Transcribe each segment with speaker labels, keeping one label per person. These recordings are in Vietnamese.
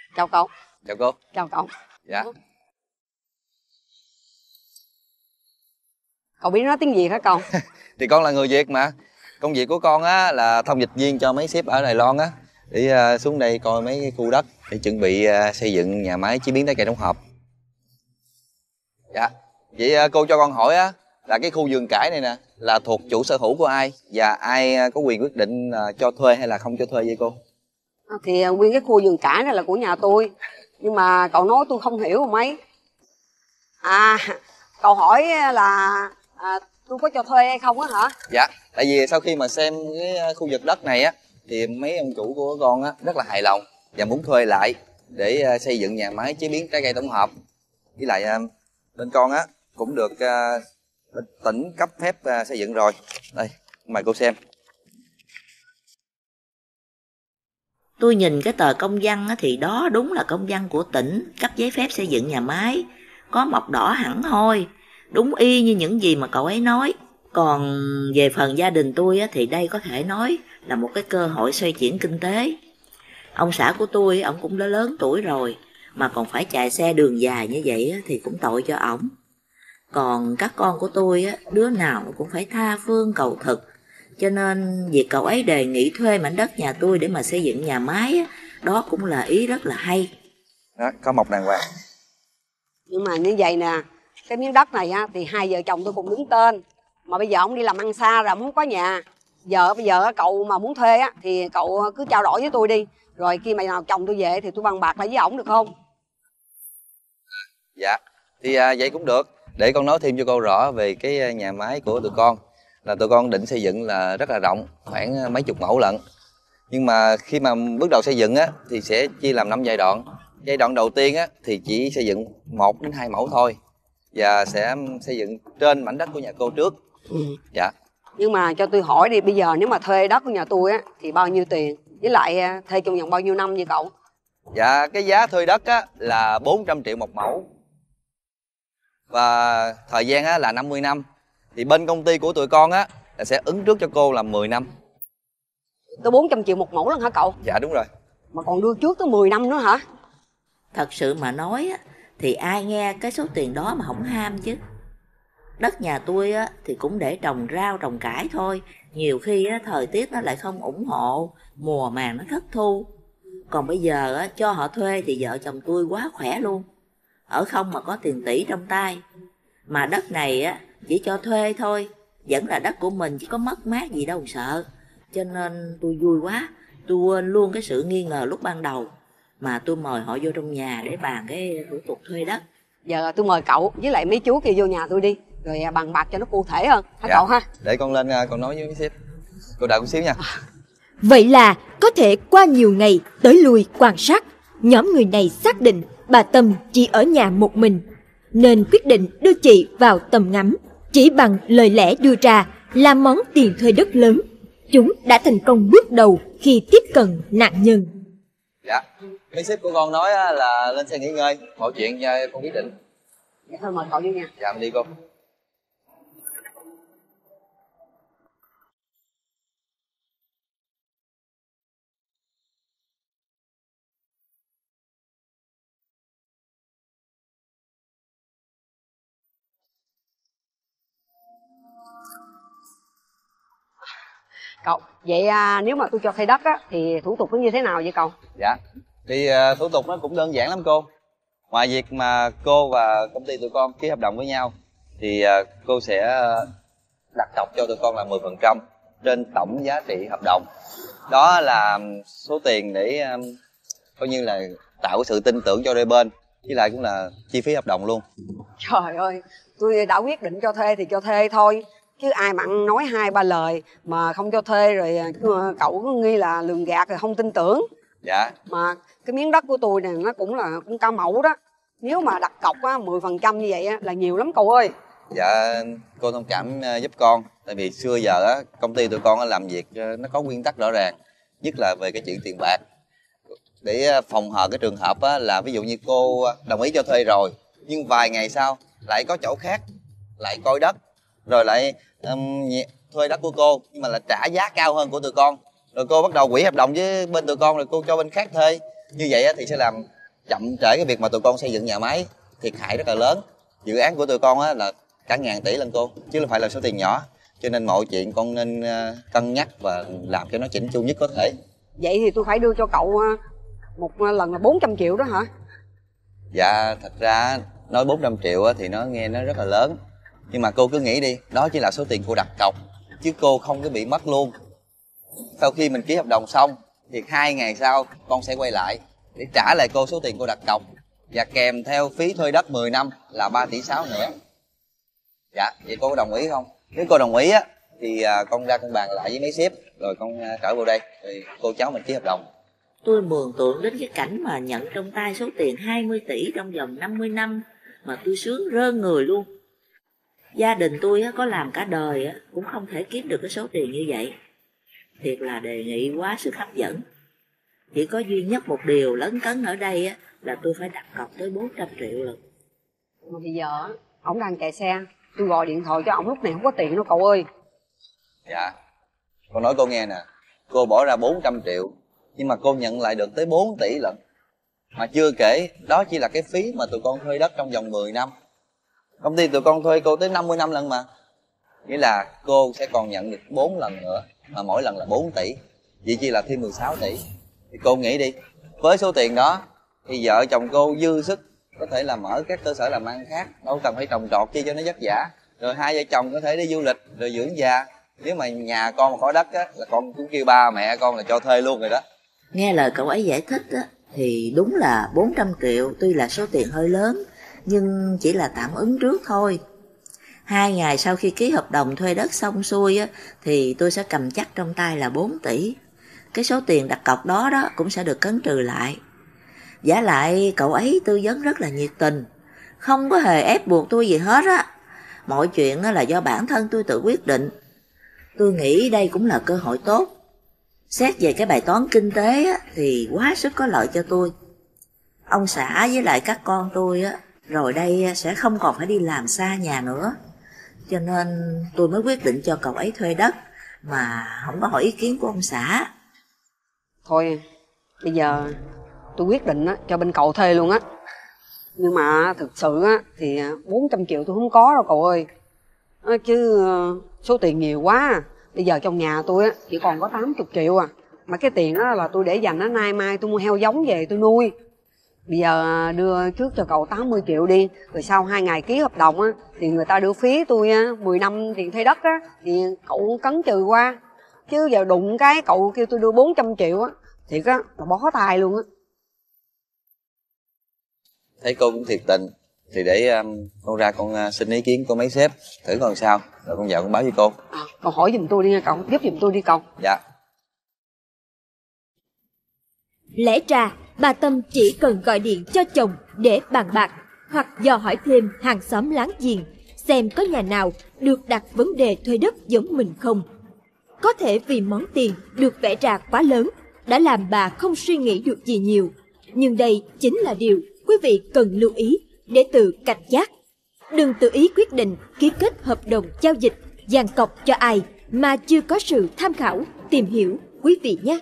Speaker 1: Chào cậu.
Speaker 2: Chào cô.
Speaker 1: Chào cậu.
Speaker 2: Dạ.
Speaker 1: Cậu biết nói tiếng Việt hả cậu?
Speaker 2: Thì con là người Việt mà. Công việc của con á là thông dịch viên cho mấy sếp ở Đài Loan á, để xuống đây coi mấy cái khu đất để chuẩn bị xây dựng nhà máy chế biến trái cây tổng hợp. Dạ. Vậy cô cho con hỏi á là cái khu vườn cải này nè là thuộc chủ sở hữu của ai và ai có quyền quyết định cho thuê hay là không cho thuê vậy cô?
Speaker 1: Thì nguyên cái khu vườn cải này là của nhà tôi, nhưng mà cậu nói tôi không hiểu mấy. Cậu hỏi là tôi có cho thuê hay không á hả?
Speaker 2: Dạ, tại vì sau khi mà xem cái khu vực đất này á thì mấy ông chủ của con á rất là hài lòng và muốn thuê lại để xây dựng nhà máy chế biến trái cây tổng hợp. Với lại bên con á cũng được tỉnh cấp phép xây dựng rồi. Đây, mời cô xem.
Speaker 3: Tôi nhìn cái tờ công văn thì đó đúng là công văn của tỉnh cấp giấy phép xây dựng nhà máy, có mộc đỏ hẳn hoi, đúng y như những gì mà cậu ấy nói. Còn về phần gia đình tôi thì đây có thể nói là một cái cơ hội xoay chuyển kinh tế. Ông xã của tôi, ổng cũng đã lớn tuổi rồi, mà còn phải chạy xe đường dài như vậy thì cũng tội cho ổng. Còn các con của tôi, đứa nào cũng phải tha phương cầu thực, cho nên việc cậu ấy đề nghị thuê mảnh đất nhà tôi để mà xây dựng nhà máy, đó cũng là ý rất là hay.
Speaker 2: Đó, có mộc đàng hoàng.
Speaker 1: Nhưng mà như vậy nè, cái miếng đất này thì hai vợ chồng tôi cùng đứng tên. Mà bây giờ ông đi làm ăn xa rồi, ông không có nhà. Bây giờ cậu mà muốn thuê thì cậu cứ trao đổi với tôi đi. Rồi khi mà nào chồng tôi về thì tôi bằng bạc lại với ổng được không?
Speaker 2: Dạ, thì vậy cũng được. Để con nói thêm cho cô rõ về cái nhà máy của tụi con. Là tụi con định xây dựng là rất là rộng, khoảng mấy chục mẫu lận. Nhưng mà khi mà bước đầu xây dựng thì sẽ chia làm 5 giai đoạn. Giai đoạn đầu tiên thì chỉ xây dựng 1 đến 2 mẫu thôi. Và sẽ xây dựng trên mảnh đất của nhà cô trước. Dạ.
Speaker 1: Nhưng mà cho tôi hỏi đi, bây giờ nếu mà thuê đất của nhà tôi thì bao nhiêu tiền? Với lại thuê trong vòng bao nhiêu năm vậy cậu?
Speaker 2: Dạ, cái giá thuê đất là 400 triệu một mẫu. Và thời gian là 50 năm. Thì bên công ty của tụi con là sẽ ứng trước cho cô là 10 năm.
Speaker 1: Tới 400 triệu một mẫu lần hả cậu?
Speaker 2: Dạ đúng rồi.
Speaker 1: Mà còn đưa trước tới 10 năm nữa hả?
Speaker 3: Thật sự mà nói thì ai nghe cái số tiền đó mà không ham chứ. Đất nhà tôi thì cũng để trồng rau trồng cải thôi. Nhiều khi thời tiết nó lại không ủng hộ, mùa màng nó thất thu. Còn bây giờ cho họ thuê thì vợ chồng tôi quá khỏe luôn. Ở không mà có tiền tỷ trong tay. Mà đất này chỉ cho thuê thôi, vẫn là đất của mình, chứ có mất mát gì đâu sợ. Cho nên tôi vui quá, tôi quên luôn cái sự nghi ngờ lúc ban đầu. Mà tôi mời họ vô trong nhà để bàn cái thủ tục thuê đất.
Speaker 1: Giờ tôi mời cậu với lại mấy chú kia vô nhà tôi đi, rồi bàn bạc cho nó cụ thể hơn hả cậu ha?
Speaker 2: Để con lên con nói với sếp. Cô đợi một xíu nha.
Speaker 4: Vậy là có thể qua nhiều ngày tới lui quan sát, nhóm người này xác định bà Tâm chỉ ở nhà một mình, nên quyết định đưa chị vào tầm ngắm. Chỉ bằng lời lẽ đưa ra là món tiền thuê đất lớn, chúng đã thành công bước đầu khi tiếp cận nạn nhân.
Speaker 2: Dạ, mấy sếp của con nói là lên xe nghỉ ngơi, mọi chuyện con quyết định.
Speaker 1: Dạ thôi mời cậu vô nha.
Speaker 2: Dạ đi cô.
Speaker 1: Cậu, vậy nếu mà tôi cho thuê đất thì thủ tục nó như thế nào vậy cậu?
Speaker 2: Dạ, thì thủ tục nó cũng đơn giản lắm cô. Ngoài việc mà cô và công ty tụi con ký hợp đồng với nhau thì cô sẽ đặt cọc cho tụi con là 10% trên tổng giá trị hợp đồng. Đó là số tiền để coi như là tạo sự tin tưởng cho đôi bên, với lại cũng là chi phí hợp đồng luôn.
Speaker 1: Trời ơi, tôi đã quyết định cho thuê thì cho thuê thôi, chứ ai mà ăn nói 2-3 lời mà không cho thuê rồi cậu cứ nghi là lường gạt rồi không tin tưởng.
Speaker 2: Dạ.
Speaker 1: Mà cái miếng đất của tôi này nó cũng cao mẫu đó, nếu mà đặt cọc 10% như vậy là nhiều lắm cậu ơi.
Speaker 2: Dạ, cô thông cảm giúp con. Tại vì xưa giờ công ty tụi con làm việc nó có nguyên tắc rõ ràng, nhất là về cái chuyện tiền bạc. Để phòng hờ cái trường hợp là ví dụ như cô đồng ý cho thuê rồi, nhưng vài ngày sau lại có chỗ khác lại coi đất, rồi lại thuê đất của cô nhưng mà là trả giá cao hơn của tụi con, rồi cô bắt đầu hủy hợp đồng với bên tụi con, rồi cô cho bên khác thuê. Như vậy thì sẽ làm chậm trễ cái việc mà tụi con xây dựng nhà máy, thiệt hại rất là lớn. Dự án của tụi con á là cả ngàn tỷ lần cô, chứ không phải là số tiền nhỏ. Cho nên mọi chuyện con nên cân nhắc và làm cho nó chỉnh chu nhất có thể.
Speaker 1: Vậy thì tôi phải đưa cho cậu một lần là 400 triệu đó hả?
Speaker 2: Dạ, thật ra nói 400 triệu thì nó nghe nó rất là lớn. Nhưng mà cô cứ nghĩ đi, đó chỉ là số tiền cô đặt cọc, chứ cô không có bị mất luôn. Sau khi mình ký hợp đồng xong thì 2 ngày sau con sẽ quay lại để trả lại cô số tiền cô đặt cọc, và kèm theo phí thuê đất 10 năm là 3,6 tỷ nữa. Dạ, vậy cô có đồng ý không? Nếu cô đồng ý á thì con ra con bàn lại với mấy sếp, rồi con trở vào đây rồi cô cháu mình ký hợp đồng.
Speaker 3: Tôi mường tượng đến cái cảnh mà nhận trong tay số tiền 20 tỷ trong vòng 50 năm mà tôi sướng rơn người luôn. Gia đình tôi có làm cả đời cũng không thể kiếm được cái số tiền như vậy. Thiệt là đề nghị quá sức hấp dẫn. Chỉ có duy nhất một điều lấn cấn ở đây là tôi phải đặt cọc tới 400 triệu lần.
Speaker 1: Mà bây giờ ổng đang chạy xe, tôi gọi điện thoại cho ổng lúc này không có tiền đâu cậu ơi.
Speaker 2: Dạ, con nói cô nghe nè, cô bỏ ra 400 triệu nhưng mà cô nhận lại được tới 4 tỷ lận. Mà chưa kể, đó chỉ là cái phí mà tụi con thuê đất trong vòng 10 năm. Công ty tụi con thuê cô tới 50 năm lần mà. Nghĩa là cô sẽ còn nhận được 4 lần nữa, mà mỗi lần là 4 tỷ. Vậy chỉ là thêm 16 tỷ. Thì cô nghĩ đi, với số tiền đó thì vợ chồng cô dư sức có thể là mở các cơ sở làm ăn khác, đâu cần phải trồng trọt chi cho nó vất vả. Rồi hai vợ chồng có thể đi du lịch rồi dưỡng già. Nếu mà nhà con mà có đất là con cũng kêu ba mẹ con là cho thuê luôn rồi đó.
Speaker 3: Nghe lời cậu ấy giải thích thì đúng là 400 triệu tuy là số tiền hơi lớn, nhưng chỉ là tạm ứng trước thôi. 2 ngày sau khi ký hợp đồng thuê đất xong xuôi thì tôi sẽ cầm chắc trong tay là 4 tỷ. Cái số tiền đặt cọc đó cũng sẽ được cấn trừ lại. Vả lại cậu ấy tư vấn rất là nhiệt tình, không có hề ép buộc tôi gì hết á. Mọi chuyện là do bản thân tôi tự quyết định. Tôi nghĩ đây cũng là cơ hội tốt. Xét về cái bài toán kinh tế thì quá sức có lợi cho tôi. Ông xã với lại các con tôi rồi đây sẽ không còn phải đi làm xa nhà nữa. Cho nên tôi mới quyết định cho cậu ấy thuê đất mà không có hỏi ý kiến của ông xã.
Speaker 1: Thôi, bây giờ tôi quyết định cho bên cậu thuê luôn á. Nhưng mà thực sự thì 400 triệu tôi không có đâu cậu ơi. Chứ số tiền nhiều quá. Bây giờ trong nhà tôi chỉ còn có 80 triệu à. Mà cái tiền đó là tôi để dành nay mai tôi mua heo giống về tôi nuôi. Bây giờ đưa trước cho cậu 80 triệu đi. Rồi sau 2 ngày ký hợp đồng thì người ta đưa phí tôi 10 năm tiền thuê đất thì cậu cấn trừ qua. Chứ giờ đụng cái cậu kêu tôi đưa 400 triệu thiệt là bó tay luôn
Speaker 2: Thấy cô cũng thiệt tình thì để con ra con xin ý kiến của mấy sếp thử coi sao, rồi con vào con báo với cô.
Speaker 1: Cậu hỏi giùm tôi đi nha cậu, giúp giùm tôi đi cậu.
Speaker 2: Dạ.
Speaker 4: Lẽ ra bà Tâm chỉ cần gọi điện cho chồng để bàn bạc, hoặc dò hỏi thêm hàng xóm láng giềng xem có nhà nào được đặt vấn đề thuê đất giống mình không. Có thể vì món tiền được vẽ ra quá lớn đã làm bà không suy nghĩ được gì nhiều. Nhưng đây chính là điều quý vị cần lưu ý để tự cảnh giác. Đừng tự ý quyết định ký kết hợp đồng giao dịch, dàn cọc cho ai mà chưa có sự tham khảo, tìm hiểu quý vị nhé.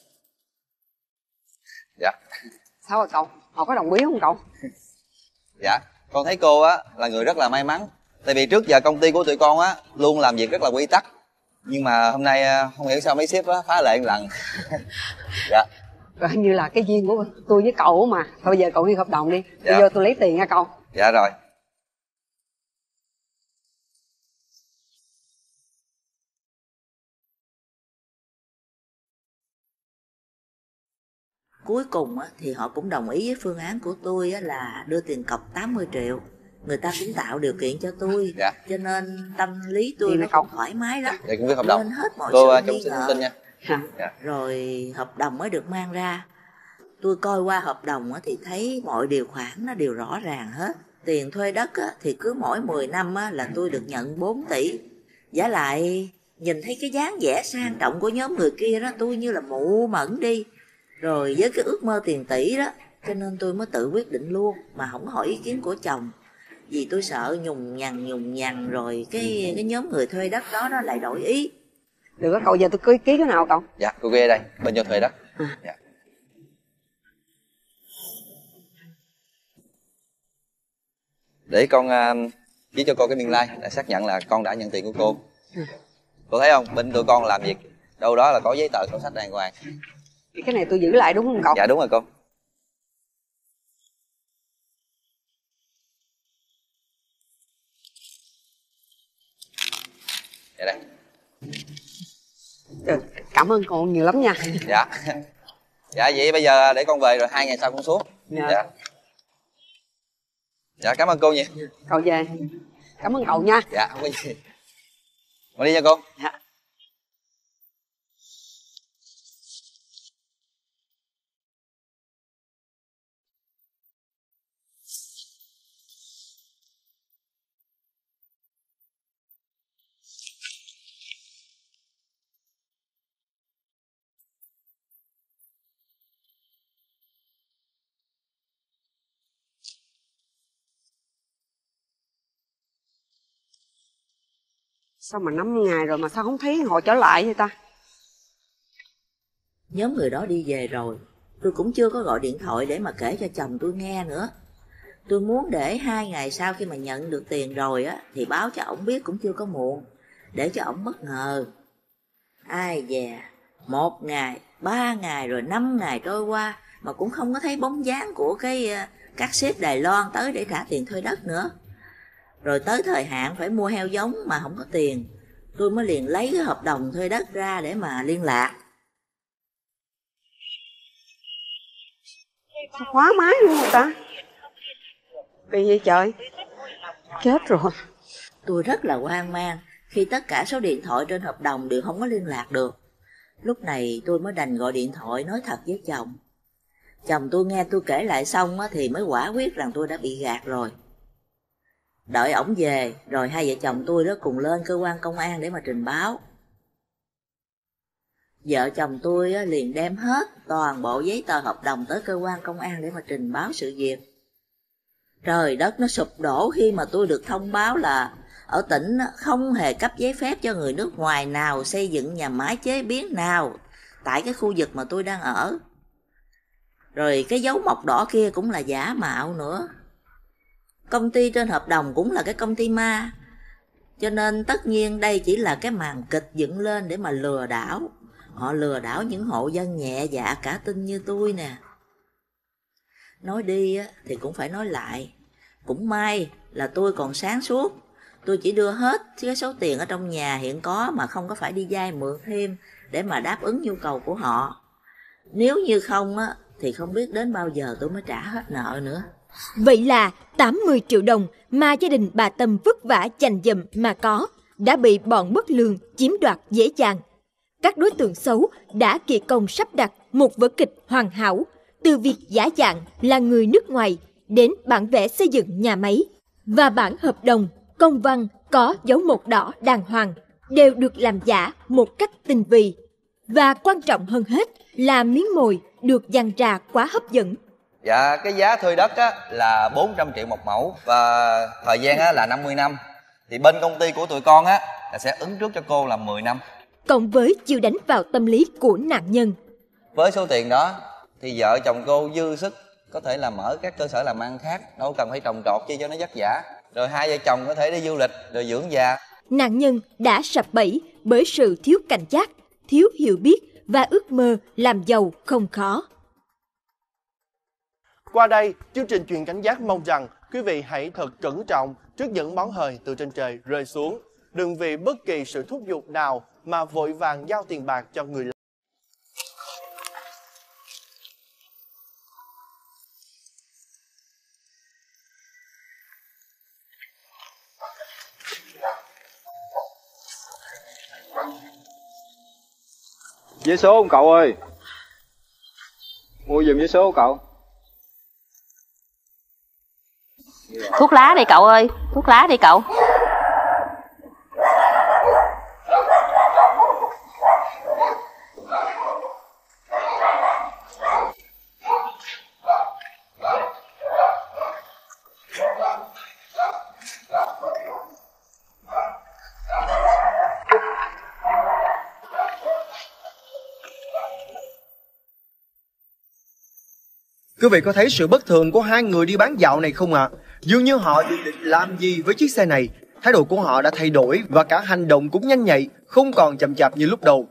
Speaker 2: Dạ.
Speaker 1: Sao rồi cậu? Họ có đồng ý không cậu?
Speaker 2: Dạ, con thấy cô là người rất là may mắn. Tại vì trước giờ công ty của tụi con luôn làm việc rất là quy tắc. Nhưng mà hôm nay không hiểu sao mấy sếp phá lệ một lần. Dạ.
Speaker 1: Rồi như là cái duyên của tôi với cậu mà. Thôi bây giờ cậu đi hợp đồng đi.
Speaker 2: Dạ.
Speaker 1: Bây giờ tôi lấy tiền nha cậu.
Speaker 2: Dạ rồi.
Speaker 3: Cuối cùng thì họ cũng đồng ý với phương án của tôi là đưa tiền cọc 80 triệu. Người ta cũng tạo điều kiện cho tôi.
Speaker 2: Dạ.
Speaker 3: Cho nên tâm lý tôi nó cũng thoải mái lắm.
Speaker 2: Để cũng viết hợp đồng.
Speaker 3: Quên hết mọi
Speaker 2: Cô
Speaker 3: sự
Speaker 2: trong
Speaker 3: nghi
Speaker 2: xin thông
Speaker 3: ngờ.
Speaker 2: tin nha.
Speaker 1: Dạ.
Speaker 3: Rồi hợp đồng mới được mang ra. Tôi coi qua hợp đồng thì thấy mọi điều khoản nó đều rõ ràng hết. Tiền thuê đất thì cứ mỗi 10 năm là tôi được nhận 4 tỷ. Giả lại nhìn thấy cái dáng vẻ sang trọng của nhóm người kia đó, tôi như là mụ mẫn đi. Rồi với cái ước mơ tiền tỷ đó, cho nên tôi mới tự quyết định luôn mà không hỏi ý kiến của chồng. Vì tôi sợ nhùng nhằn rồi cái nhóm người thuê đất đó nó lại đổi ý.
Speaker 1: Được đó cậu, giờ tôi ký cái nào cậu?
Speaker 2: Dạ, cô ghê đây, bên cho thuê đất. Dạ. để con viết cho cô cái biên lai để xác nhận là con đã nhận tiền của cô. Cô thấy không, bên tụi con làm việc đâu đó là có giấy tờ sổ sách đàng hoàng.
Speaker 1: Cái này tôi giữ lại đúng không cậu?
Speaker 2: Dạ đúng rồi cô. Dạ đây.
Speaker 1: Cảm ơn cô nhiều lắm nha.
Speaker 2: Dạ. Dạ vậy bây giờ để con về rồi 2 ngày sau con xuống. Dạ. Dạ cảm ơn cô nhiều.
Speaker 1: Cậu về. Cảm ơn cậu nha.
Speaker 2: Dạ không có gì. Con đi nha cô.
Speaker 1: Dạ. Sao mà 5 ngày rồi mà sao không thấy họ trở lại vậy ta?
Speaker 3: Nhóm người đó đi về rồi, tôi cũng chưa có gọi điện thoại để mà kể cho chồng tôi nghe nữa. Tôi muốn để 2 ngày sau khi mà nhận được tiền rồi á thì báo cho ổng biết cũng chưa có muộn, để cho ổng bất ngờ. Ai dè, 1 ngày, 3 ngày rồi 5 ngày trôi qua mà cũng không có thấy bóng dáng của cái các sếp Đài Loan tới để trả tiền thuê đất nữa. Rồi tới thời hạn phải mua heo giống mà không có tiền, tôi mới liền lấy cái hợp đồng thuê đất ra để mà liên lạc.
Speaker 1: Sao khóa máy luôn rồi ta? Kỳ vậy trời? Chết rồi.
Speaker 3: Tôi rất là hoang mang khi tất cả số điện thoại trên hợp đồng đều không có liên lạc được. Lúc này tôi mới đành gọi điện thoại nói thật với chồng. Chồng tôi nghe tôi kể lại xong thì mới quả quyết rằng tôi đã bị gạt rồi. Đợi ổng về rồi hai vợ chồng tôi đó cùng lên cơ quan công an để mà trình báo. Vợ chồng tôi liền đem hết toàn bộ giấy tờ hợp đồng tới cơ quan công an để mà trình báo sự việc. Trời đất nó sụp đổ khi mà tôi được thông báo là ở tỉnh không hề cấp giấy phép cho người nước ngoài nào xây dựng nhà máy chế biến nào tại cái khu vực mà tôi đang ở. Rồi cái dấu mộc đỏ kia cũng là giả mạo nữa. Công ty trên hợp đồng cũng là cái công ty ma. Cho nên tất nhiên đây chỉ là cái màn kịch dựng lên để mà lừa đảo. Họ lừa đảo những hộ dân nhẹ dạ cả tin như tôi nè. Nói đi thì cũng phải nói lại. Cũng may là tôi còn sáng suốt. Tôi chỉ đưa hết cái số tiền ở trong nhà hiện có mà không có phải đi vay mượn thêm để mà đáp ứng nhu cầu của họ. Nếu như không thì không biết đến bao giờ tôi mới trả hết nợ nữa.
Speaker 4: Vậy là 80 triệu đồng mà gia đình bà Tâm vất vả dành dụm mà có đã bị bọn bất lương chiếm đoạt dễ dàng. Các đối tượng xấu đã kỳ công sắp đặt một vở kịch hoàn hảo, từ việc giả dạng là người nước ngoài đến bản vẽ xây dựng nhà máy và bản hợp đồng, công văn có dấu mộc đỏ đàng hoàng đều được làm giả một cách tinh vi. Và quan trọng hơn hết là miếng mồi được dàn ra quá hấp dẫn.
Speaker 2: Dạ cái giá thuê đất là 400 triệu một mẫu và thời gian là 50 năm. Thì bên công ty của tụi con là sẽ ứng trước cho cô là 10 năm.
Speaker 4: Cộng với chiêu đánh vào tâm lý của nạn nhân.
Speaker 2: Với số tiền đó thì vợ chồng cô dư sức có thể là mở các cơ sở làm ăn khác, đâu cần phải trồng trọt chi cho nó vất vả. Rồi hai vợ chồng có thể đi du lịch rồi dưỡng già.
Speaker 4: Nạn nhân đã sập bẫy bởi sự thiếu cảnh giác, thiếu hiểu biết và ước mơ làm giàu không khó.
Speaker 5: Qua đây, chương trình Chuyện Cảnh Giác mong rằng quý vị hãy thật cẩn trọng trước những món hời từ trên trời rơi xuống. Đừng vì bất kỳ sự thúc giục nào mà vội vàng giao tiền bạc cho người lạ.
Speaker 6: Vé số không cậu ơi? Mua giùm vé số của cậu.
Speaker 7: Thuốc lá đi cậu ơi, thuốc lá đi cậu.
Speaker 8: Quý vị có thấy sự bất thường của hai người đi bán dạo này không ạ? Dường như họ định làm gì với chiếc xe này. Thái độ của họ đã thay đổi và cả hành động cũng nhanh nhạy, không còn chậm chạp như lúc đầu.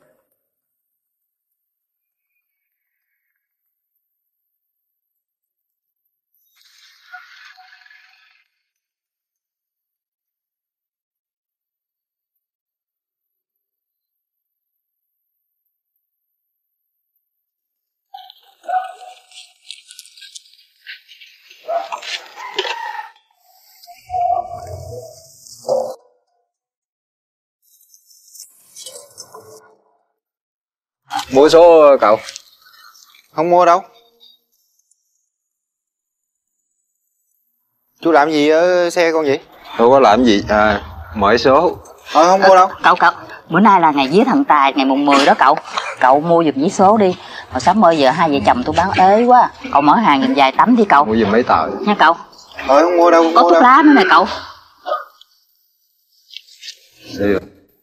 Speaker 6: Mua số cậu. Không mua đâu. Chú làm gì ở xe con vậy? Đâu có làm gì, mở số. Không mua đâu.
Speaker 7: Cậu bữa nay là ngày vía thần tài, ngày mùng 10 đó cậu. Cậu mua giùm vé số đi. Hồi sớm ơi, giờ hai vợ chồng tôi bán ế quá. Cậu mở hàng giùm vài tấm đi cậu.
Speaker 6: Mua giùm mấy tờ
Speaker 7: nha cậu.
Speaker 6: Không mua đâu, không
Speaker 7: có
Speaker 6: mua
Speaker 7: thuốc
Speaker 6: đâu.
Speaker 7: lá nữa nè cậu.
Speaker 6: Được.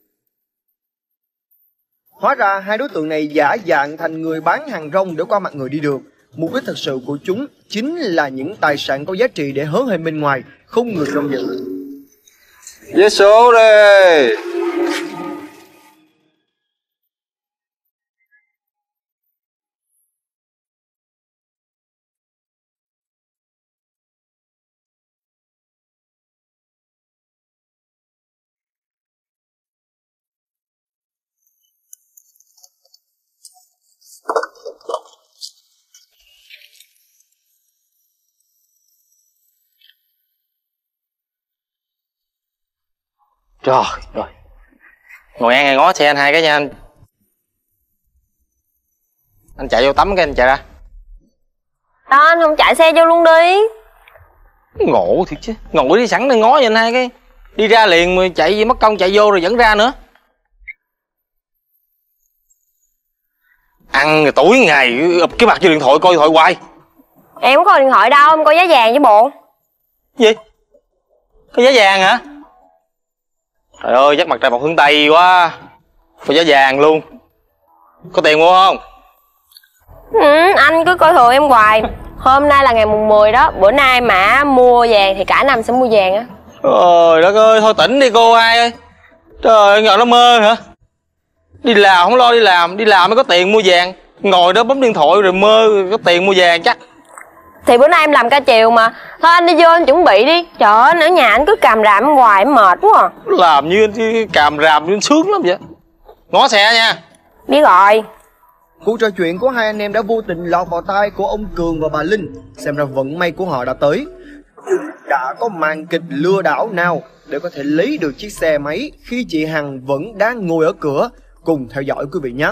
Speaker 8: Hóa ra hai đối tượng này giả dạng thành người bán hàng rong để qua mặt người đi đường. Mục đích thật sự của chúng chính là những tài sản có giá trị để hớn hênh bên ngoài, không người trông giữ.
Speaker 6: Vé số đi.
Speaker 9: Trời ơi. Ngồi ăn ngó xe anh hai cái nha anh. Anh chạy vô tắm cái anh chạy ra.
Speaker 10: Đó, anh không chạy xe vô luôn đi.
Speaker 9: Ngộ thiệt chứ. Ngồi đi sẵn đây ngó cho anh hai cái. Đi ra liền mà chạy gì mất công chạy vô rồi dẫn ra nữa. Ăn rồi tối ngày ụp cái mặt vô điện thoại coi điện thoại hoài.
Speaker 10: Em không có điện thoại đâu, em coi giá vàng chứ bộ.
Speaker 9: Gì? Có giá vàng hả? Trời ơi, chắc mặt trời một hướng Tây quá. Có giá vàng luôn. Có tiền mua không?
Speaker 10: Anh cứ coi thường em hoài. Hôm nay là ngày mùng 10 đó. Bữa nay mà mua vàng thì cả năm sẽ mua vàng á.
Speaker 9: Trời đất ơi, thôi tỉnh đi cô hai ơi. Trời ơi, ngồi nó mơ hả? Đi làm không lo đi làm mới có tiền mua vàng. Ngồi đó bấm điện thoại rồi mơ có tiền mua vàng chắc.
Speaker 10: Thì bữa nay em làm ca chiều mà. Thôi anh đi vô anh chuẩn bị đi. Trời ơi, ở nhà anh cứ càm ràm hoài em mệt quá à.
Speaker 9: Làm như anh càm ràm như anh sướng lắm vậy. Ngó xe nha.
Speaker 10: Biết rồi.
Speaker 8: Cuộc trò chuyện của hai anh em đã vô tình lọt vào tai của ông Cường và bà Linh. Xem ra vận may của họ đã tới. Đã có màn kịch lừa đảo nào để có thể lấy được chiếc xe máy khi chị Hằng vẫn đang ngồi ở cửa. Cùng theo dõi quý vị nhé.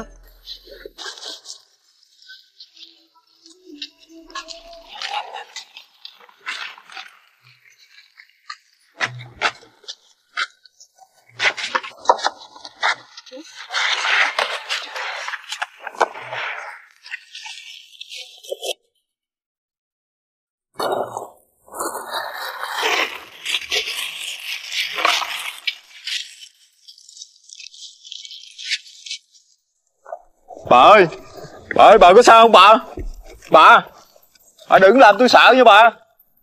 Speaker 6: Bà ơi, bà có sao không bà? Bà đừng làm tôi sợ nha bà.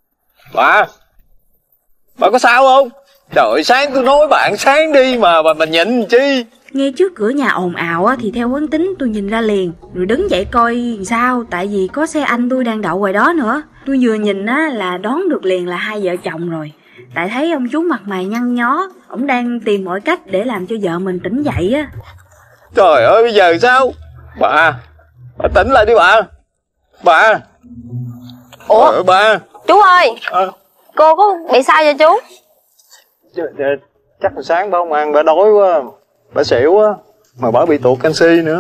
Speaker 6: Bà có sao không? Trời ơi, sáng tôi nói bạn sáng đi mà bà nhịn chi.
Speaker 11: Ngay trước cửa nhà ồn ào á, thì theo quán tính tôi nhìn ra liền. Rồi đứng dậy coi sao. Tại vì có xe anh tôi đang đậu ngoài đó nữa. Tôi vừa nhìn á là đoán được liền là hai vợ chồng rồi. Tại thấy ông chú mặt mày nhăn nhó. Ông đang tìm mọi cách để làm cho vợ mình tỉnh dậy á.
Speaker 6: Trời ơi, bây giờ sao? Bà tỉnh lại đi bà.
Speaker 10: Ủa?
Speaker 6: Trời ơi, bà.
Speaker 10: Chú ơi. Cô có bị sao vậy chú?
Speaker 6: Chắc là sáng bà không ăn, bà đói quá, bà xỉu quá, mà bà bị tụt canxi nữa.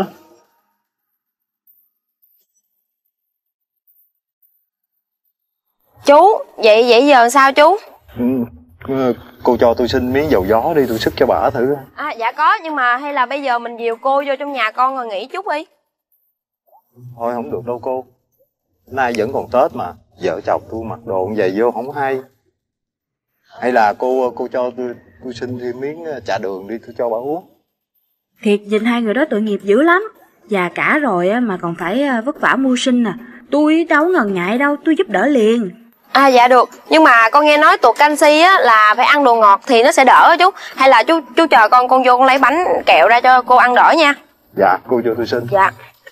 Speaker 10: Chú, vậy giờ sao chú?
Speaker 6: Cô cho tôi xin miếng dầu gió đi, tôi sức cho bà thử.
Speaker 10: Dạ có, nhưng mà hay là bây giờ mình dìu cô vô trong nhà con rồi nghỉ chút đi.
Speaker 6: Thôi không được đâu cô. Nay vẫn còn Tết mà, vợ chồng tôi mặc đồ vậy vô không hay. Hay là cô cho tôi xin thêm miếng trà đường đi, tôi cho bà uống.
Speaker 11: Thiệt nhìn hai người đó tội nghiệp dữ lắm. Già cả rồi á mà còn phải vất vả mưu sinh nè. Tôi đâu ngần ngại đâu, tôi giúp đỡ liền.
Speaker 10: À dạ được, nhưng mà con nghe nói tuột canxi á là phải ăn đồ ngọt thì nó sẽ đỡ á chú. Hay là chú chờ con vô con lấy bánh kẹo ra cho cô ăn đỡ nha.
Speaker 6: Dạ, cô vô tôi xin.
Speaker 10: Dạ.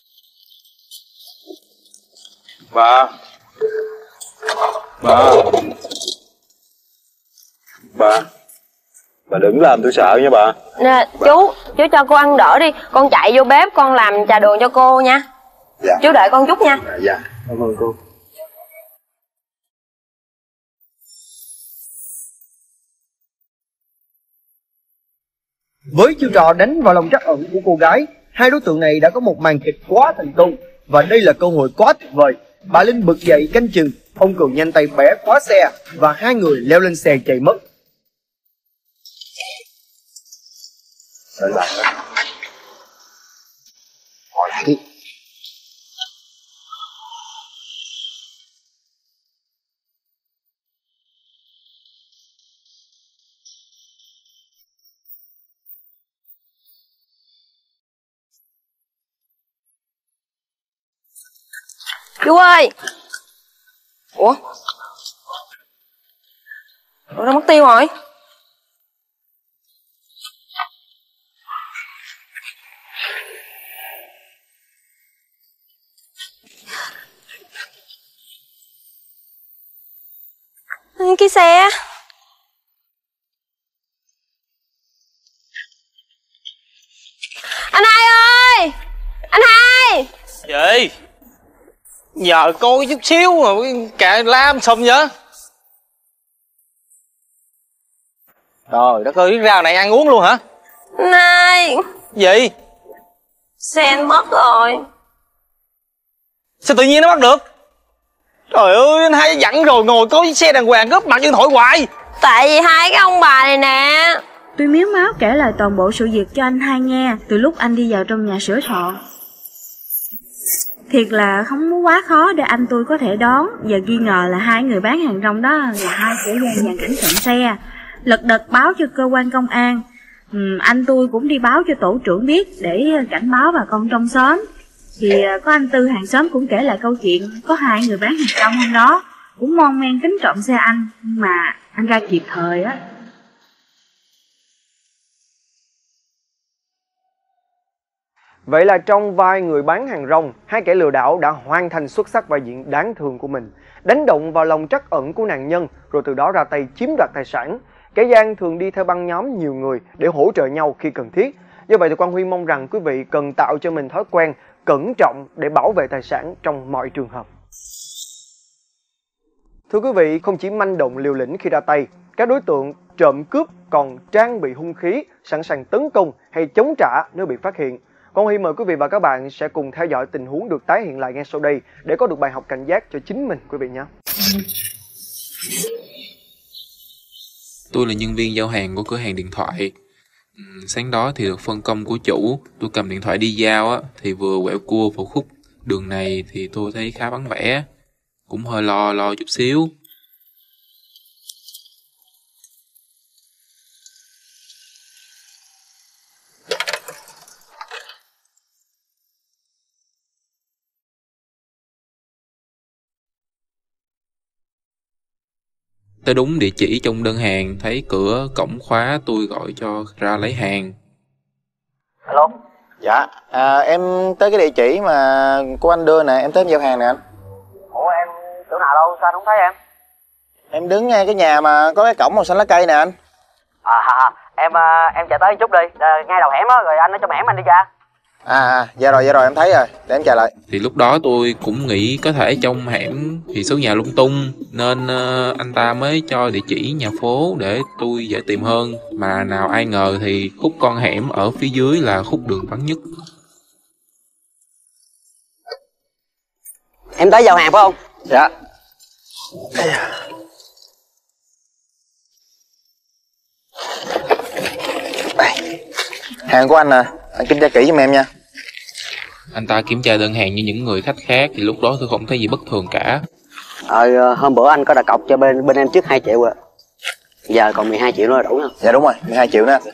Speaker 6: Bà đừng làm tôi sợ nha bà.
Speaker 10: Nè chú cho cô ăn đỡ đi. Con chạy vô bếp con làm trà đường cho cô nha.
Speaker 6: Dạ.
Speaker 10: Chú đợi con chút nha.
Speaker 6: Dạ, cảm ơn cô.
Speaker 8: Với chiêu trò đánh vào lòng trắc ẩn của cô gái, hai đối tượng này đã có một màn kịch quá thành công. Và đây là cơ hội quá tuyệt vời. Bà Linh bực dậy canh chừng, ông Cường nhanh tay bẻ khóa xe và hai người leo lên xe chạy mất.
Speaker 6: Đợi lại đó. Hỏi đi.
Speaker 10: Chú ơi. Ủa nó mất tiêu rồi. Cái xe. Anh Hai ơi. Anh Hai.
Speaker 9: Gì? Nhờ coi chút xíu mà cả lam xong vậy. Trời đất ơi, rau này ăn uống luôn hả?
Speaker 10: Này.
Speaker 9: Gì?
Speaker 10: Xe anh mất rồi.
Speaker 9: Sao tự nhiên nó mất được? Trời ơi, anh Hai dặn rồi, ngồi có xe đàng hoàng gấp mặt điện thoại hoài.
Speaker 10: Tại vì hai cái ông bà này nè.
Speaker 11: Tôi miếu máu kể lại toàn bộ sự việc cho anh Hai nghe từ lúc anh đi vào trong nhà sửa soạn. Thiệt là không quá khó để anh tôi có thể đoán và nghi ngờ là hai người bán hàng rong đó là hai kẻ gian dàn cảnh trộm xe. Lật đật báo cho cơ quan công an. Anh tôi cũng đi báo cho tổ trưởng biết để cảnh báo bà con trong xóm. Thì có anh Tư hàng xóm cũng kể lại câu chuyện có hai người bán hàng rong hôm đó cũng mon men tính trộm xe anh, nhưng mà anh ra kịp thời á.
Speaker 8: Vậy là trong vai người bán hàng rong, hai kẻ lừa đảo đã hoàn thành xuất sắc vai diễn đáng thương của mình, đánh động vào lòng trắc ẩn của nạn nhân, rồi từ đó ra tay chiếm đoạt tài sản. Kẻ gian thường đi theo băng nhóm nhiều người để hỗ trợ nhau khi cần thiết. Do vậy thì Quang Huy mong rằng quý vị cần tạo cho mình thói quen cẩn trọng để bảo vệ tài sản trong mọi trường hợp. Thưa quý vị, không chỉ manh động liều lĩnh khi ra tay, các đối tượng trộm cướp còn trang bị hung khí, sẵn sàng tấn công hay chống trả nếu bị phát hiện. Quang Huy mời quý vị và các bạn sẽ cùng theo dõi tình huống được tái hiện lại ngay sau đây để có được bài học cảnh giác cho chính mình quý vị nhé.
Speaker 12: Tôi là nhân viên giao hàng của cửa hàng điện thoại. Sáng đó thì được phân công của chủ, tôi cầm điện thoại đi giao á, thì vừa quẹo cua vào khúc đường này thì tôi thấy khá vắng vẻ, cũng hơi lo chút xíu. Tới đúng địa chỉ trong đơn hàng, thấy cửa cổng khóa, tôi gọi cho ra lấy hàng.
Speaker 13: Alo. Dạ, em tới cái địa chỉ mà của anh đưa nè, em tới em giao hàng nè anh.
Speaker 14: Ủa em chỗ nào đâu, sao không thấy em?
Speaker 13: Em đứng ngay cái nhà mà có cái cổng màu xanh lá cây nè anh.
Speaker 14: Em chạy tới chút đi, ngay đầu hẻm á, rồi anh ở trong hẻm anh đi ra.
Speaker 13: Dạ rồi em thấy rồi, để em chạy lại.
Speaker 12: Thì lúc đó tôi cũng nghĩ có thể trong hẻm thì số nhà lung tung, nên anh ta mới cho địa chỉ nhà phố để tôi dễ tìm hơn. Mà nào ai ngờ thì khúc con hẻm ở phía dưới là khúc đường vắng nhất.
Speaker 14: Em tới giao hàng phải không?
Speaker 13: Dạ. Hàng của anh nè, anh kiểm tra kỹ giùm em nha.
Speaker 12: Anh ta kiểm tra đơn hàng như những người khách khác thì lúc đó tôi không thấy gì bất thường cả.
Speaker 14: Hôm bữa anh có đặt cọc cho bên em trước 2 triệu rồi. Giờ còn 12 triệu nữa là đủ không?
Speaker 13: Dạ đúng rồi, 12 triệu nữa.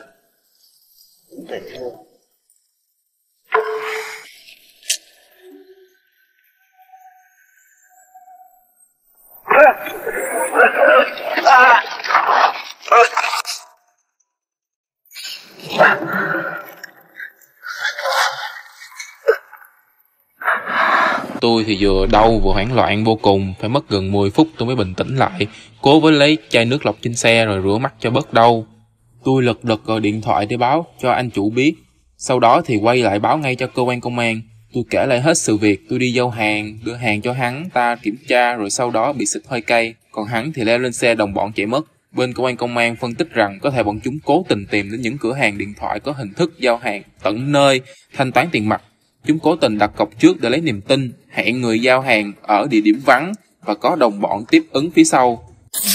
Speaker 12: Tôi thì vừa đau vừa hoảng loạn vô cùng, phải mất gần 10 phút tôi mới bình tĩnh lại, cố với lấy chai nước lọc trên xe rồi rửa mắt cho bớt đau. Tôi lật đật gọi điện thoại để báo cho anh chủ biết, sau đó thì quay lại báo ngay cho cơ quan công an. Tôi kể lại hết sự việc tôi đi giao hàng, đưa hàng cho hắn ta kiểm tra rồi sau đó bị xịt hơi cay, còn hắn thì leo lên xe đồng bọn chạy mất. Bên cơ quan công an phân tích rằng có thể bọn chúng cố tình tìm đến những cửa hàng điện thoại có hình thức giao hàng tận nơi, thanh toán tiền mặt. Chúng cố tình đặt cọc trước để lấy niềm tin, hẹn người giao hàng ở địa điểm vắng và có đồng bọn tiếp ứng phía sau.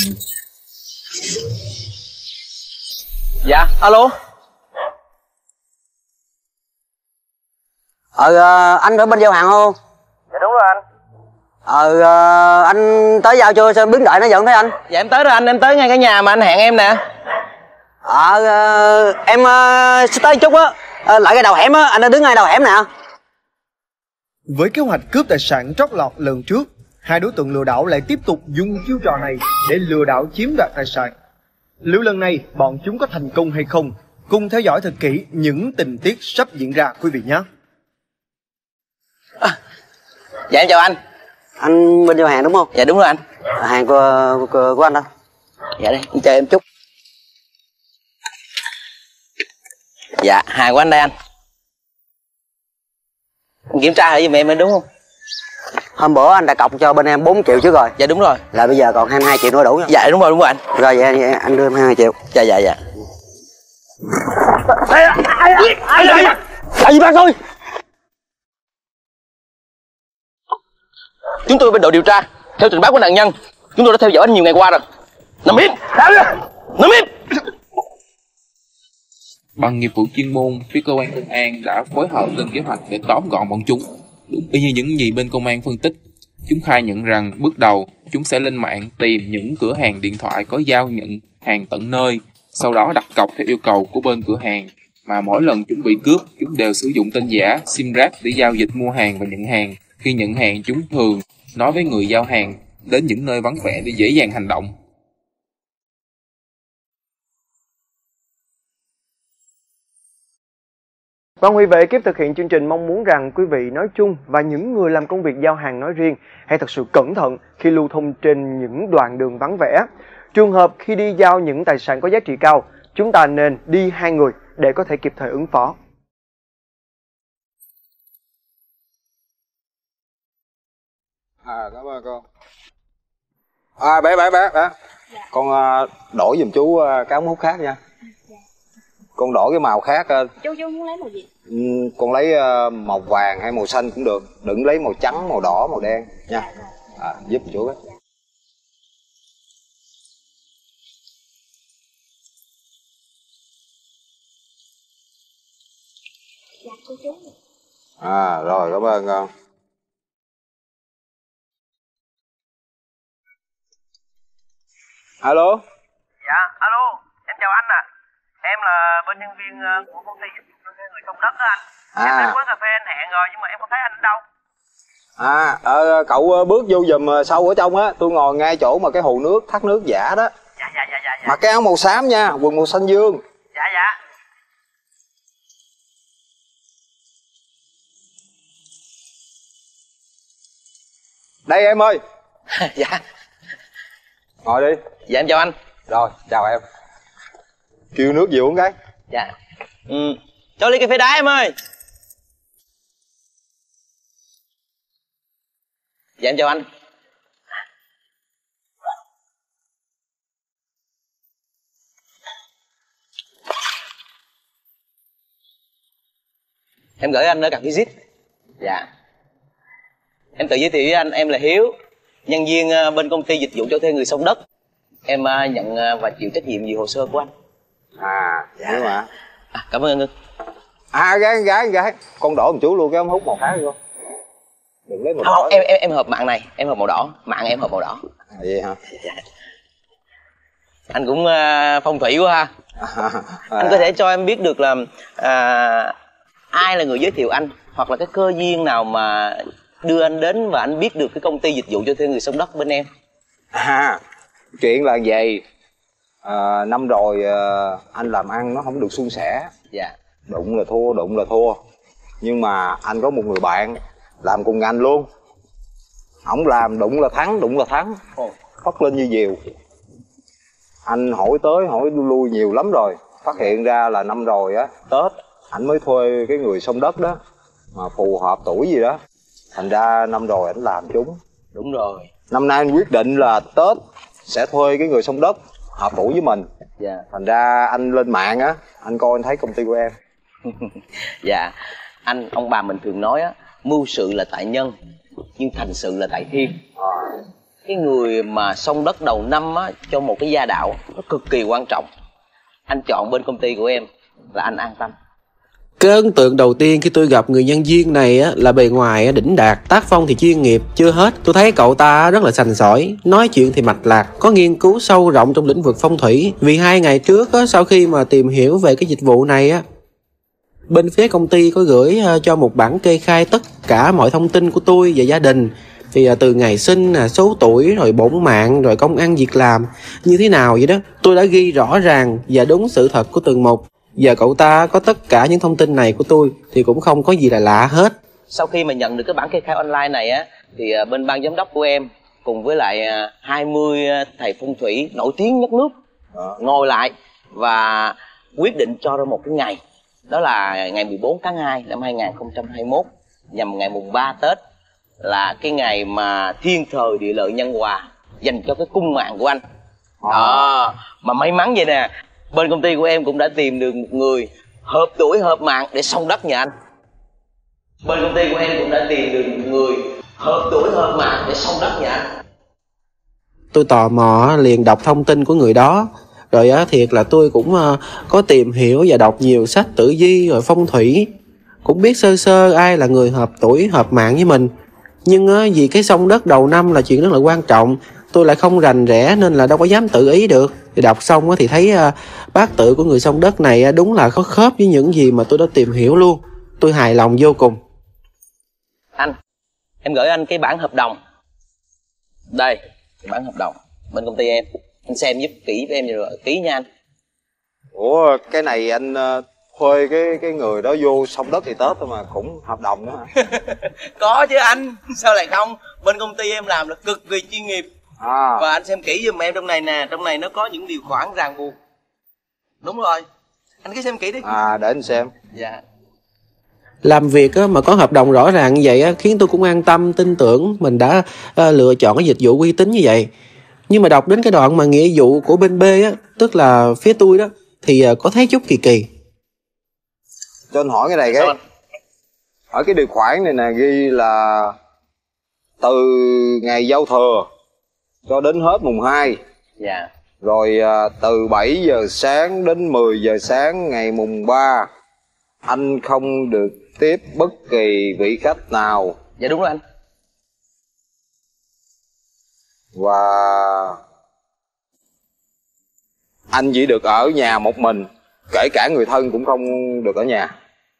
Speaker 9: Dạ, alo.
Speaker 14: Anh ở bên giao hàng không?
Speaker 9: Dạ đúng rồi anh.
Speaker 14: Anh tới giao chưa? Sao đứng đợi nó vẫn thấy anh?
Speaker 9: Dạ em tới rồi anh, em tới ngay cái nhà mà anh hẹn em nè.
Speaker 14: Em sẽ tới chút á. Lại cái đầu hẻm á, anh đã đứng ngay đầu hẻm nè.
Speaker 8: Với kế hoạch cướp tài sản trót lọt lần trước, hai đối tượng lừa đảo lại tiếp tục dùng chiêu trò này để lừa đảo chiếm đoạt tài sản. Liệu lần này bọn chúng có thành công hay không? Cùng theo dõi thật kỹ những tình tiết sắp diễn ra quý vị nhé.
Speaker 9: Dạ em chào anh.
Speaker 14: Anh bên giao hàng đúng không?
Speaker 9: Dạ đúng rồi anh.
Speaker 14: Hàng của anh đó.
Speaker 9: Dạ đây, anh chờ em chút. Dạ, hàng của anh đây anh. Anh kiểm tra thử giùm em đúng không?
Speaker 14: Hôm bữa anh đã cọc cho bên em 4 triệu trước rồi.
Speaker 9: Dạ đúng rồi.
Speaker 14: Là bây giờ còn 22 triệu nữa đủ nha.
Speaker 9: Dạ đúng rồi anh.
Speaker 14: Rồi vậy anh đưa em 22 triệu.
Speaker 9: Dạ.
Speaker 14: Là gì bác ơi?
Speaker 9: Chúng tôi bên đội điều tra, theo trình báo của nạn nhân, chúng tôi đã theo dõi anh nhiều ngày qua rồi. Nằm im! Nằm im!
Speaker 12: Bằng nghiệp vụ chuyên môn, phía cơ quan công an đã phối hợp lên kế hoạch để tóm gọn bọn chúng. Đúng y như những gì bên công an phân tích. Chúng khai nhận rằng bước đầu chúng sẽ lên mạng tìm những cửa hàng điện thoại có giao nhận hàng tận nơi, sau đó đặt cọc theo yêu cầu của bên cửa hàng. Mà mỗi lần chúng bị cướp, chúng đều sử dụng tên giả, sim rác để giao dịch mua hàng và nhận hàng. Khi nhận hàng, chúng thường nói với người giao hàng đến những nơi vắng vẻ để dễ dàng hành động.
Speaker 8: Ban Huy vệ ekip thực hiện chương trình mong muốn rằng quý vị nói chung và những người làm công việc giao hàng nói riêng hãy thật sự cẩn thận khi lưu thông trên những đoạn đường vắng vẻ. Trường hợp khi đi giao những tài sản có giá trị cao, chúng ta nên đi 2 người để có thể kịp thời ứng phó.
Speaker 6: Cảm ơn con. Bé. Con đổi giùm chú cái ống hút khác nha. Con đổi cái màu khác.
Speaker 11: Chú muốn lấy màu gì?
Speaker 6: Con lấy màu vàng hay màu xanh cũng được. Đừng lấy màu trắng, màu đỏ, màu đen nha. Giúp chú ấy.
Speaker 11: Dạ cô chú.
Speaker 6: Rồi cảm ơn con. Alo.
Speaker 9: Dạ, alo, em chào anh à. Em là bên nhân viên của công ty dịch vụ cho thuê người trong đất đó anh. Em đến quán cà phê anh hẹn rồi nhưng mà em không thấy anh đâu.
Speaker 6: Cậu bước vô giùm sâu ở trong á, tôi ngồi ngay chỗ mà cái hồ nước, thác nước giả đó.
Speaker 9: Dạ.
Speaker 6: Mặc cái áo màu xám nha, quần màu xanh dương.
Speaker 9: Dạ.
Speaker 6: Đây em ơi.
Speaker 9: Dạ.
Speaker 6: Ngồi đi.
Speaker 9: Dạ em chào anh.
Speaker 6: Rồi, chào em. Kêu nước gì uống cái.
Speaker 9: Dạ. Cho ly cà phê đá em ơi. Dạ em chào anh. Em gửi anh ở cặp visit. Dạ. Em tự giới thiệu với anh, em là Hiếu, nhân viên bên công ty dịch vụ cho thuê người sông đất. Em nhận và chịu trách nhiệm về hồ sơ của anh.
Speaker 6: Dạ mà.
Speaker 9: Cảm ơn anh Ngân.
Speaker 6: Gái. Con đổ một chú luôn cái ống hút màu khác luôn. Đừng lấy màu đỏ.
Speaker 9: Không, em hợp mạng này, em hợp màu đỏ. Mạng em hợp màu đỏ.
Speaker 6: Vậy hả?
Speaker 9: Dạ. Anh cũng phong thủy quá ha. Anh có thể cho em biết được là ai là người giới thiệu anh, hoặc là cái cơ duyên nào mà đưa anh đến và anh biết được cái công ty dịch vụ cho thuê người sông đất bên em?
Speaker 6: Chuyện là vậy. Năm rồi anh làm ăn nó không được suôn sẻ.
Speaker 13: Dạ.
Speaker 6: Đụng là thua, đụng là thua. Nhưng mà anh có một người bạn làm cùng ngành luôn. Ổng làm đụng là thắng, đụng là thắng, phất lên như diều. Anh hỏi tới hỏi lui nhiều lắm rồi. Phát hiện ra là năm rồi á, Tết ảnh mới thuê cái người xông đất đó mà phù hợp tuổi gì đó. Thành ra năm rồi ảnh làm trúng.
Speaker 13: Đúng rồi.
Speaker 6: Năm nay anh quyết định là Tết sẽ thuê cái người xông đất hợp tuổi với mình.
Speaker 13: Dạ.
Speaker 6: Thành ra anh lên mạng á, anh coi anh thấy công ty của em.
Speaker 13: Dạ. Ông bà mình thường nói á, mưu sự là tại nhân, nhưng thành sự là tại thiên. Cái người mà xông đất đầu năm á, cho một cái gia đạo nó cực kỳ quan trọng. Anh chọn bên công ty của em là anh an tâm.
Speaker 15: Cái ấn tượng đầu tiên khi tôi gặp người nhân viên này á, là bề ngoài á, đỉnh đạt, tác phong thì chuyên nghiệp. Chưa hết, tôi thấy cậu ta rất là sành sỏi, nói chuyện thì mạch lạc, có nghiên cứu sâu rộng trong lĩnh vực phong thủy. Vì 2 ngày trước á, sau khi mà tìm hiểu về cái dịch vụ này á, bên phía công ty có gửi cho một bản kê khai tất cả mọi thông tin của tôi về gia đình. Thì từ ngày sinh, số tuổi, rồi bổn mạng, rồi công ăn việc làm như thế nào vậy đó, tôi đã ghi rõ ràng và đúng sự thật của từng một. Giờ cậu ta có tất cả những thông tin này của tôi thì cũng không có gì là lạ hết.
Speaker 13: Sau khi mà nhận được cái bản kê khai online này á, thì bên ban giám đốc của em cùng với lại 20 thầy phong thủy nổi tiếng nhất nước ngồi lại và quyết định cho ra một cái ngày. Đó là ngày 14 tháng 2 năm 2021, nhằm ngày mùng 3 Tết, là cái ngày mà thiên thời địa lợi nhân hòa dành cho cái cung mạng của anh. Đó, mà may mắn vậy nè, bên công ty của em cũng đã tìm được một người hợp tuổi hợp mạng để xông đất nhà anh. Bên công ty của em cũng đã tìm được một người hợp tuổi hợp mạng để xông đất nhà anh.
Speaker 15: Tôi tò mò liền đọc thông tin của người đó. Rồi thiệt là tôi cũng có tìm hiểu và đọc nhiều sách tử vi rồi phong thủy, cũng biết sơ sơ ai là người hợp tuổi hợp mạng với mình. Nhưng vì cái xông đất đầu năm là chuyện rất là quan trọng, tôi lại không rành rẽ nên là đâu có dám tự ý được. Thì đọc xong thì thấy bát tự của người xông đất này đúng là có khớp với những gì mà tôi đã tìm hiểu luôn. Tôi hài lòng vô cùng.
Speaker 13: Anh, em gửi anh cái bản hợp đồng. Đây, cái bản hợp đồng bên công ty em. Anh xem giúp kỹ với em rồi ký nha anh.
Speaker 6: Ủa cái này anh thuê cái người đó vô xông đất thì Tết thôi mà cũng hợp đồng nữa hả?
Speaker 13: Có chứ anh, sao lại không? Bên công ty em làm là cực kỳ chuyên nghiệp. Và anh xem kỹ giùm em trong này nè, trong này nó có những điều khoản ràng buộc. Đúng rồi, anh cứ xem kỹ đi.
Speaker 6: Để anh xem.
Speaker 13: Dạ.
Speaker 15: Làm việc mà có hợp đồng rõ ràng như vậy khiến tôi cũng an tâm, tin tưởng mình đã lựa chọn cái dịch vụ uy tín như vậy. Nhưng mà đọc đến cái đoạn mà nghĩa vụ của bên B á, tức là phía tôi đó, thì có thấy chút kỳ kỳ.
Speaker 6: Cho anh hỏi cái này cái. Ở cái điều khoản này nè ghi là từ ngày giao thừa cho đến hết mùng 2.
Speaker 13: Dạ.
Speaker 6: Rồi từ 7 giờ sáng đến 10 giờ sáng ngày mùng 3 anh không được tiếp bất kỳ vị khách nào.
Speaker 13: Dạ đúng rồi anh.
Speaker 6: Và anh chỉ được ở nhà một mình, kể cả người thân cũng không được ở nhà.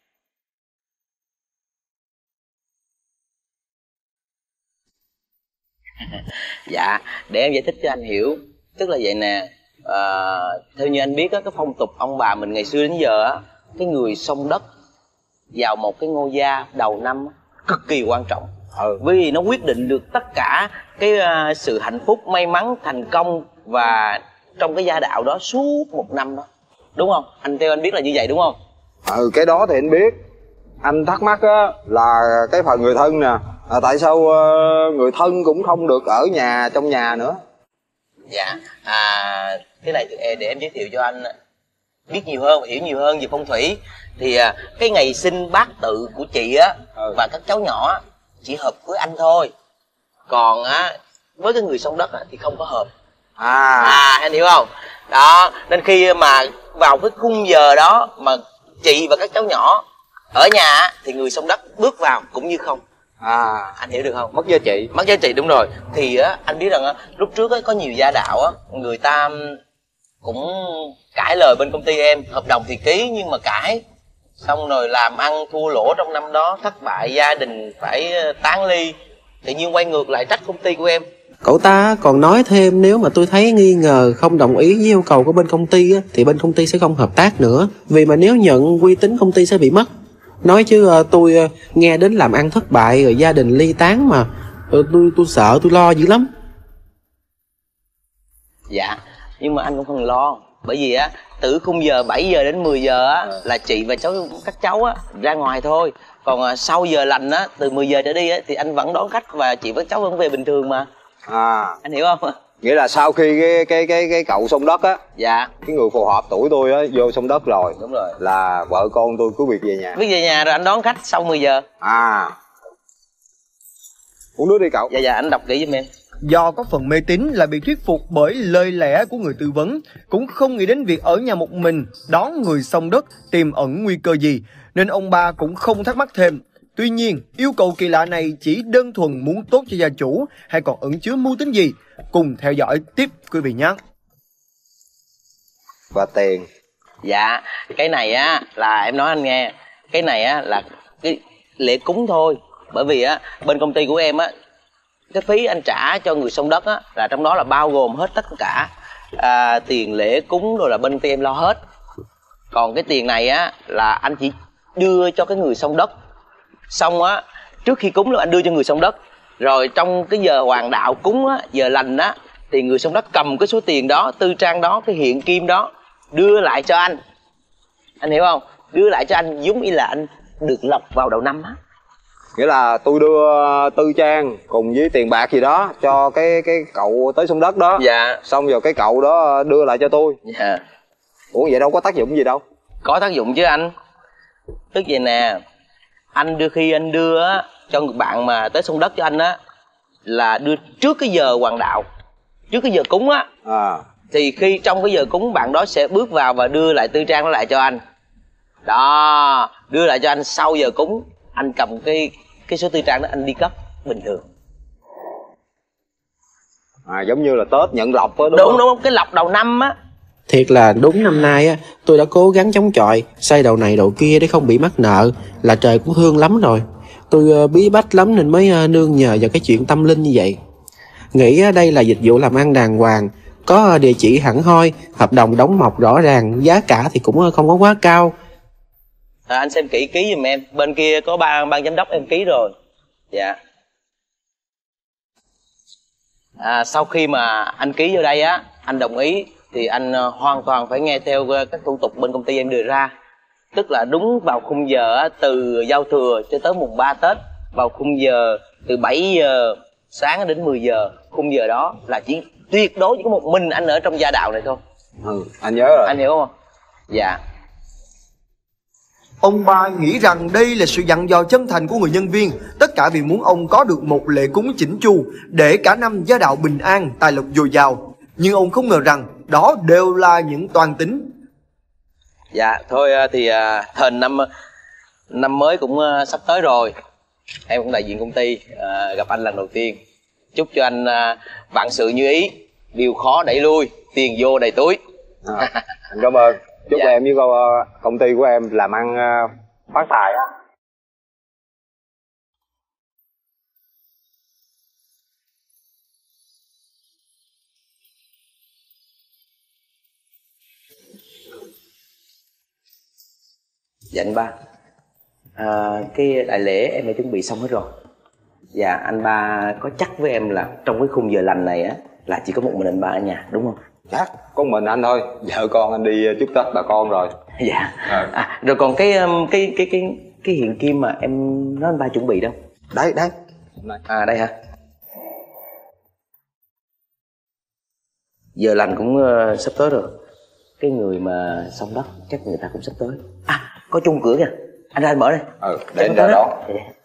Speaker 13: Dạ, để em giải thích cho anh hiểu. Tức là vậy nè, theo như anh biết á, cái phong tục ông bà mình ngày xưa đến giờ á, cái người xông đất vào một cái ngôi gia đầu năm cực kỳ quan trọng. Bởi vì nó quyết định được tất cả cái sự hạnh phúc, may mắn, thành công và trong cái gia đạo đó suốt một năm đó. Đúng không? Theo anh biết là như vậy đúng không?
Speaker 6: Cái đó thì anh biết. Anh thắc mắc á là cái phần người thân nè, tại sao người thân cũng không được ở nhà, trong nhà nữa?
Speaker 13: Dạ, cái này để em giới thiệu cho anh biết nhiều hơn, hiểu nhiều hơn về phong thủy. Thì cái ngày sinh bát tự của chị á và các cháu nhỏ chỉ hợp với anh thôi. Còn với cái người xông đất thì không có hợp. Anh hiểu không? Đó, nên khi mà vào cái khung giờ đó mà chị và các cháu nhỏ ở nhà thì người xông đất bước vào cũng như không. Anh hiểu được không?
Speaker 6: Mất giá trị.
Speaker 13: Mất giá trị, đúng rồi. Thì anh biết rằng lúc trước có nhiều gia đạo người ta cũng cãi lời bên công ty em, hợp đồng thì ký nhưng mà cãi, xong rồi làm ăn thua lỗ trong năm đó, thất bại, gia đình phải tán ly, tự nhiên quay ngược lại trách công ty của em.
Speaker 15: Cậu ta còn nói thêm nếu mà tôi thấy nghi ngờ không đồng ý với yêu cầu của bên công ty á, thì bên công ty sẽ không hợp tác nữa. Vì mà nếu nhận uy tín công ty sẽ bị mất. Nói chứ tôi nghe đến làm ăn thất bại rồi gia đình ly tán mà tôi sợ, tôi lo dữ lắm.
Speaker 13: Dạ, nhưng mà anh cũng không lo. Bởi vì á, từ khung giờ 7 giờ đến 10 giờ á là chị và các cháu á ra ngoài thôi. Còn sau giờ lành á, từ 10 giờ trở đi á thì anh vẫn đón khách và chị với các cháu vẫn về bình thường mà. Anh hiểu không?
Speaker 6: Nghĩa là sau khi cái cậu xông đất á,
Speaker 13: dạ,
Speaker 6: cái người phù hợp tuổi tôi á vô xông đất rồi.
Speaker 13: Đúng rồi.
Speaker 6: Là vợ con tôi cứ việc về nhà.
Speaker 13: Biết về nhà rồi anh đón khách sau 10 giờ.
Speaker 6: Uống nước đi cậu.
Speaker 13: Dạ, anh đọc kỹ giùm em.
Speaker 8: Do có phần mê tín là bị thuyết phục bởi lời lẽ của người tư vấn, cũng không nghĩ đến việc ở nhà một mình đón người xông đất tiềm ẩn nguy cơ gì, nên ông ba cũng không thắc mắc thêm. Tuy nhiên, yêu cầu kỳ lạ này chỉ đơn thuần muốn tốt cho gia chủ hay còn ẩn chứa mưu tính gì? Cùng theo dõi tiếp quý vị nhé.
Speaker 6: Và tiền.
Speaker 13: Dạ, cái này á là em nói anh nghe, cái này á là cái lễ cúng thôi. Bởi vì á bên công ty của em á, cái phí anh trả cho người xông đất á là trong đó là bao gồm hết tất cả tiền lễ cúng rồi là bên công ty em lo hết. Còn cái tiền này á là anh chỉ đưa cho cái người xông đất, xong á trước khi cúng là anh đưa cho người xông đất, rồi trong cái giờ hoàng đạo cúng á, giờ lành á thì người xông đất cầm cái số tiền đó, tư trang đó, cái hiện kim đó đưa lại cho anh hiểu không? Đưa lại cho anh giống như là anh được lộc vào đầu năm á.
Speaker 6: Nghĩa là tôi đưa tư trang cùng với tiền bạc gì đó cho cái cậu tới xông đất đó.
Speaker 13: Dạ.
Speaker 6: Xong rồi cái cậu đó đưa lại cho tôi.
Speaker 13: Dạ.
Speaker 6: Ủa vậy đâu có tác dụng gì đâu.
Speaker 13: Có tác dụng chứ anh. Tức vậy nè, anh khi anh đưa á cho người bạn mà tới xông đất cho anh á là đưa trước cái giờ hoàng đạo, trước cái giờ cúng á. Thì khi trong cái giờ cúng bạn đó sẽ bước vào và đưa lại tư trang nó lại cho anh. Đó, đưa lại cho anh sau giờ cúng, anh cầm cái số tư trang đó anh đi cất bình thường.
Speaker 6: Giống như là Tết nhận lộc á,
Speaker 13: đúng không? Cái lộc đầu năm á.
Speaker 15: Thiệt là đúng năm nay á, tôi đã cố gắng chống chọi, xây đầu này đầu kia để không bị mắc nợ, là trời cũng thương lắm rồi. Tôi bí bách lắm nên mới nương nhờ vào cái chuyện tâm linh như vậy. Nghĩ đây là dịch vụ làm ăn đàng hoàng, có địa chỉ hẳn hoi, hợp đồng đóng mộc rõ ràng, giá cả thì cũng không có quá cao.
Speaker 13: Anh xem ký giùm em, bên kia có ban giám đốc em ký rồi. Dạ. Sau khi mà anh ký vô đây á, anh đồng ý thì anh hoàn toàn phải nghe theo các thủ tục bên công ty em đưa ra. Tức là đúng vào khung giờ á, từ giao thừa cho tới mùng 3 Tết, vào khung giờ từ 7 giờ sáng đến 10 giờ, khung giờ đó là chỉ tuyệt đối chỉ có một mình anh ở trong gia đạo này thôi.
Speaker 6: Anh nhớ rồi.
Speaker 13: Anh hiểu không? Dạ.
Speaker 8: Ông ba nghĩ rằng đây là sự dặn dò chân thành của người nhân viên, tất cả vì muốn ông có được một lễ cúng chỉnh chu để cả năm gia đạo bình an, tài lộc dồi dào. Nhưng ông không ngờ rằng đó đều là những toan tính.
Speaker 13: Dạ, thôi thì hình năm mới cũng sắp tới rồi. Em cũng đại diện công ty gặp anh lần đầu tiên. Chúc cho anh vạn sự như ý, điều khó đẩy lui, tiền vô đầy túi.
Speaker 6: Anh cảm ơn. Chúc em với công ty của em làm ăn phát tài á.
Speaker 13: Dạ anh ba, cái đại lễ em đã chuẩn bị xong hết rồi. Dạ anh ba có chắc với em là trong cái khung giờ lành này á là chỉ có một mình anh ba ở nhà đúng không?
Speaker 6: Chắc có mình anh thôi, vợ con anh đi chúc Tết bà con rồi.
Speaker 13: Dạ. Rồi còn cái hiện kim mà em nói anh ba chuẩn bị đâu?
Speaker 6: Đây.
Speaker 13: Đây hả? Giờ lành cũng sắp tới rồi. Cái người mà xong đất chắc người ta cũng sắp tới. Có chung cửa kìa, anh ra anh mở đây.
Speaker 6: Để anh ra đó.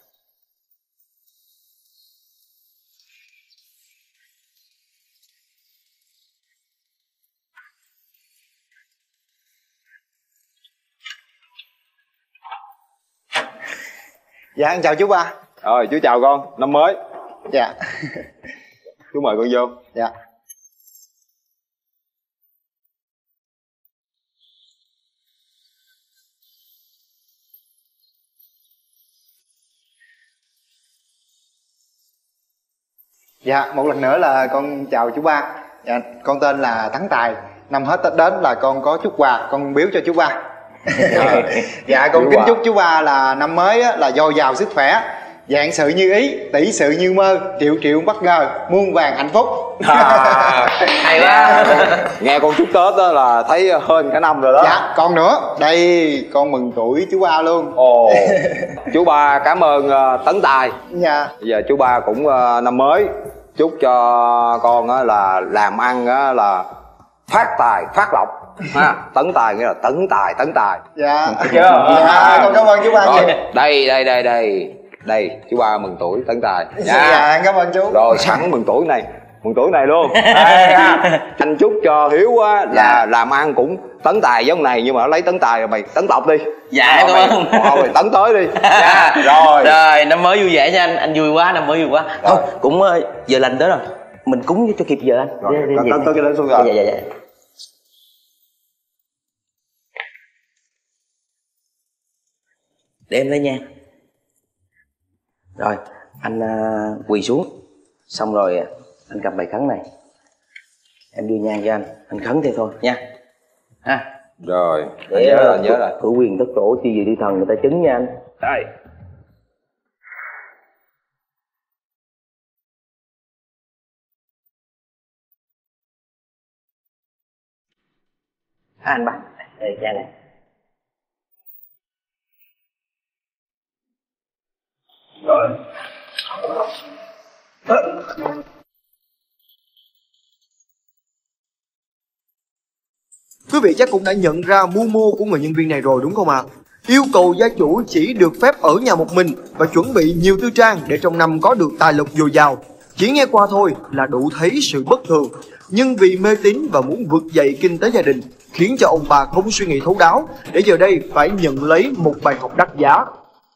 Speaker 8: Dạ em chào chú ba.
Speaker 6: Rồi chú chào con, năm mới.
Speaker 8: Dạ.
Speaker 6: Chú mời con vô.
Speaker 8: Dạ.
Speaker 6: Dạ, một lần nữa là con chào chú ba. Dạ, con tên là Thắng Tài. Năm hết Tết đến là con có chút quà, con biếu cho chú ba. Dạ, con kính chúc chú ba là năm mới á, là dồi dào sức khỏe, vạn sự như ý, tỷ sự như mơ, triệu triệu bất ngờ, muôn vàn hạnh phúc.
Speaker 13: Hay quá.
Speaker 6: Nghe con chúc Tết đó là thấy hơn cả năm rồi đó. Dạ, còn nữa, đây con mừng tuổi chú ba luôn.
Speaker 16: Ồ, chú ba cảm ơn Tấn Tài.
Speaker 6: Dạ.
Speaker 16: Bây giờ chú ba cũng năm mới chúc cho con là làm ăn là phát tài phát lộc ha. Tấn Tài nghĩa là tấn tài.
Speaker 6: Dạ.
Speaker 16: Chưa?
Speaker 6: Dạ, con cảm ơn chú ba.
Speaker 16: Rồi, đây chú ba mừng tuổi Tấn Tài.
Speaker 6: Dạ, cảm ơn chú.
Speaker 16: Rồi sẵn mừng tuổi này luôn. Anh chúc cho Hiếu á là làm ăn cũng tấn tài giống này, nhưng mà nó lấy tấn tài rồi mày tấn tộc đi.
Speaker 13: Dạ cảm ơn.
Speaker 16: Rồi tấn tới đi.
Speaker 13: Dạ. Rồi năm mới vui vẻ nha anh vui quá, năm mới vui quá. Thôi cũng giờ lành tới rồi, mình cúng cho kịp giờ anh.
Speaker 16: Rồi tới cái đến xuống rồi.
Speaker 13: Dạ. Để em lấy nha. Rồi anh quỳ xuống, xong rồi anh cầm bài khấn này, em đưa nhang cho anh khấn theo thôi nha. Ha.
Speaker 16: Rồi
Speaker 13: Để
Speaker 16: anh nhớ rồi.
Speaker 13: Cử quyền tất tổ chi gì đi thần người ta chứng nha anh.
Speaker 16: Đây.
Speaker 13: Anh ba, đây nhang này.
Speaker 16: Rồi.
Speaker 8: Quý vị chắc cũng đã nhận ra mưu mô của người nhân viên này rồi đúng không ạ? Yêu cầu gia chủ chỉ được phép ở nhà một mình và chuẩn bị nhiều tư trang để trong năm có được tài lộc dồi dào. Chỉ nghe qua thôi là đủ thấy sự bất thường, nhưng vì mê tín và muốn vực dậy kinh tế gia đình khiến cho ông bà không suy nghĩ thấu đáo, để giờ đây phải nhận lấy một bài học đắt giá.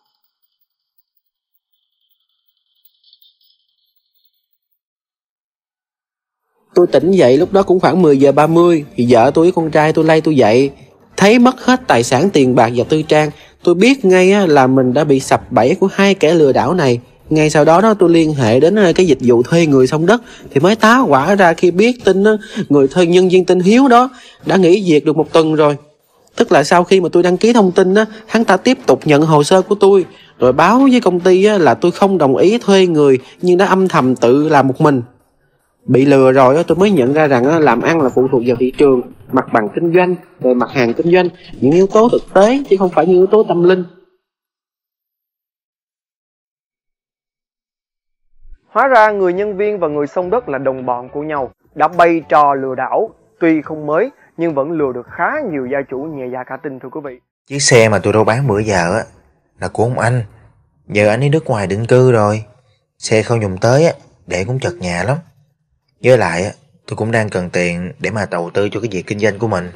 Speaker 15: Tôi tỉnh dậy lúc đó cũng khoảng 10 giờ 30 thì vợ tôi với con trai tôi lay tôi dậy. Thấy mất hết tài sản tiền bạc và tư trang, tôi biết ngay là mình đã bị sập bẫy của hai kẻ lừa đảo này. Ngay sau đó tôi liên hệ đến cái dịch vụ thuê người xong đất thì mới tá hỏa ra khi biết tin người thuê nhân viên tên Hiếu đó đã nghỉ việc được 1 tuần rồi. Tức là sau khi mà tôi đăng ký thông tin hắn ta tiếp tục nhận hồ sơ của tôi rồi báo với công ty là tôi không đồng ý thuê người nhưng đã âm thầm tự làm một mình. Bị lừa rồi tôi mới nhận ra rằng làm ăn là phụ thuộc vào thị trường, mặt bằng kinh doanh, rồi mặt hàng kinh doanh, những yếu tố thực tế chứ không phải những yếu tố tâm linh.
Speaker 8: Hóa ra người nhân viên và người xông đất là đồng bọn của nhau, đã bày trò lừa đảo, tuy không mới nhưng vẫn lừa được khá nhiều gia chủ nhẹ dạ cả tin thưa quý vị.
Speaker 17: Chiếc xe mà tôi đâu bán bữa giờ là của ông anh. Giờ anh ấy nước ngoài định cư rồi, xe không dùng tới để cũng chật nhà lắm. Với lại tôi cũng đang cần tiền để mà đầu tư cho cái việc kinh doanh của mình.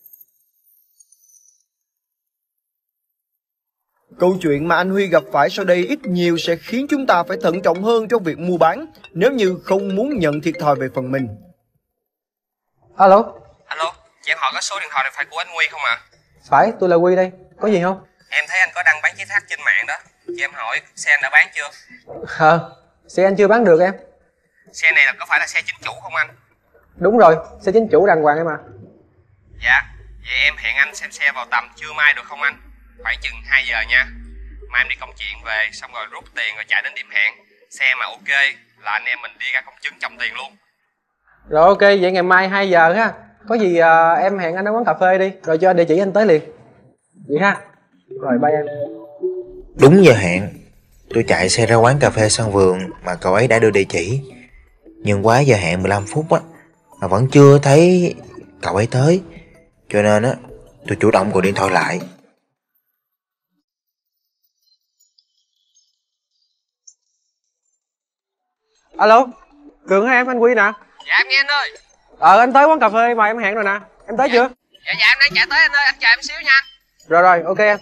Speaker 8: Câu chuyện mà anh Huy gặp phải sau đây ít nhiều sẽ khiến chúng ta phải thận trọng hơn trong việc mua bán nếu như không muốn nhận thiệt thòi về phần mình.
Speaker 15: Alo,
Speaker 9: Chị em hỏi có số điện thoại phải của anh Huy không ạ?
Speaker 15: phải, tôi là Huy đây, có gì không?
Speaker 9: Em thấy anh có đăng bán chiếc thác trên mạng đó. Chị em hỏi xe anh đã bán chưa?
Speaker 15: Xe anh chưa bán được em.
Speaker 9: Xe này có phải là xe chính chủ không anh?
Speaker 15: Đúng rồi, xe chính chủ đàng hoàng em à.
Speaker 9: Dạ, vậy em hẹn anh xem xe vào tầm trưa mai được không anh? Khoảng chừng 2 giờ nha. Mai em đi công chuyện về xong rồi rút tiền rồi chạy đến điểm hẹn. Xe mà ok là anh em mình đi ra công chứng chồng tiền luôn.
Speaker 15: Rồi ok, vậy ngày mai 2 giờ ha. Có gì em hẹn anh ở quán cà phê đi, rồi cho địa chỉ anh tới liền. Vậy ha. Rồi bye em.
Speaker 17: Đúng giờ hẹn, tôi chạy xe ra quán cà phê sân vườn mà cậu ấy đã đưa địa chỉ. Nhưng quá giờ hẹn 15 phút mà vẫn chưa thấy cậu ấy tới. Cho nên tôi chủ động gọi điện thoại lại.
Speaker 15: Alo, Cường hả em, anh Huy nè.
Speaker 9: Dạ em nghe anh ơi.
Speaker 15: Anh tới quán cà phê mà em hẹn rồi nè. Em tới chưa?
Speaker 9: Dạ em đang chạy tới anh ơi, anh chờ em xíu nha anh.
Speaker 15: Rồi, ok em.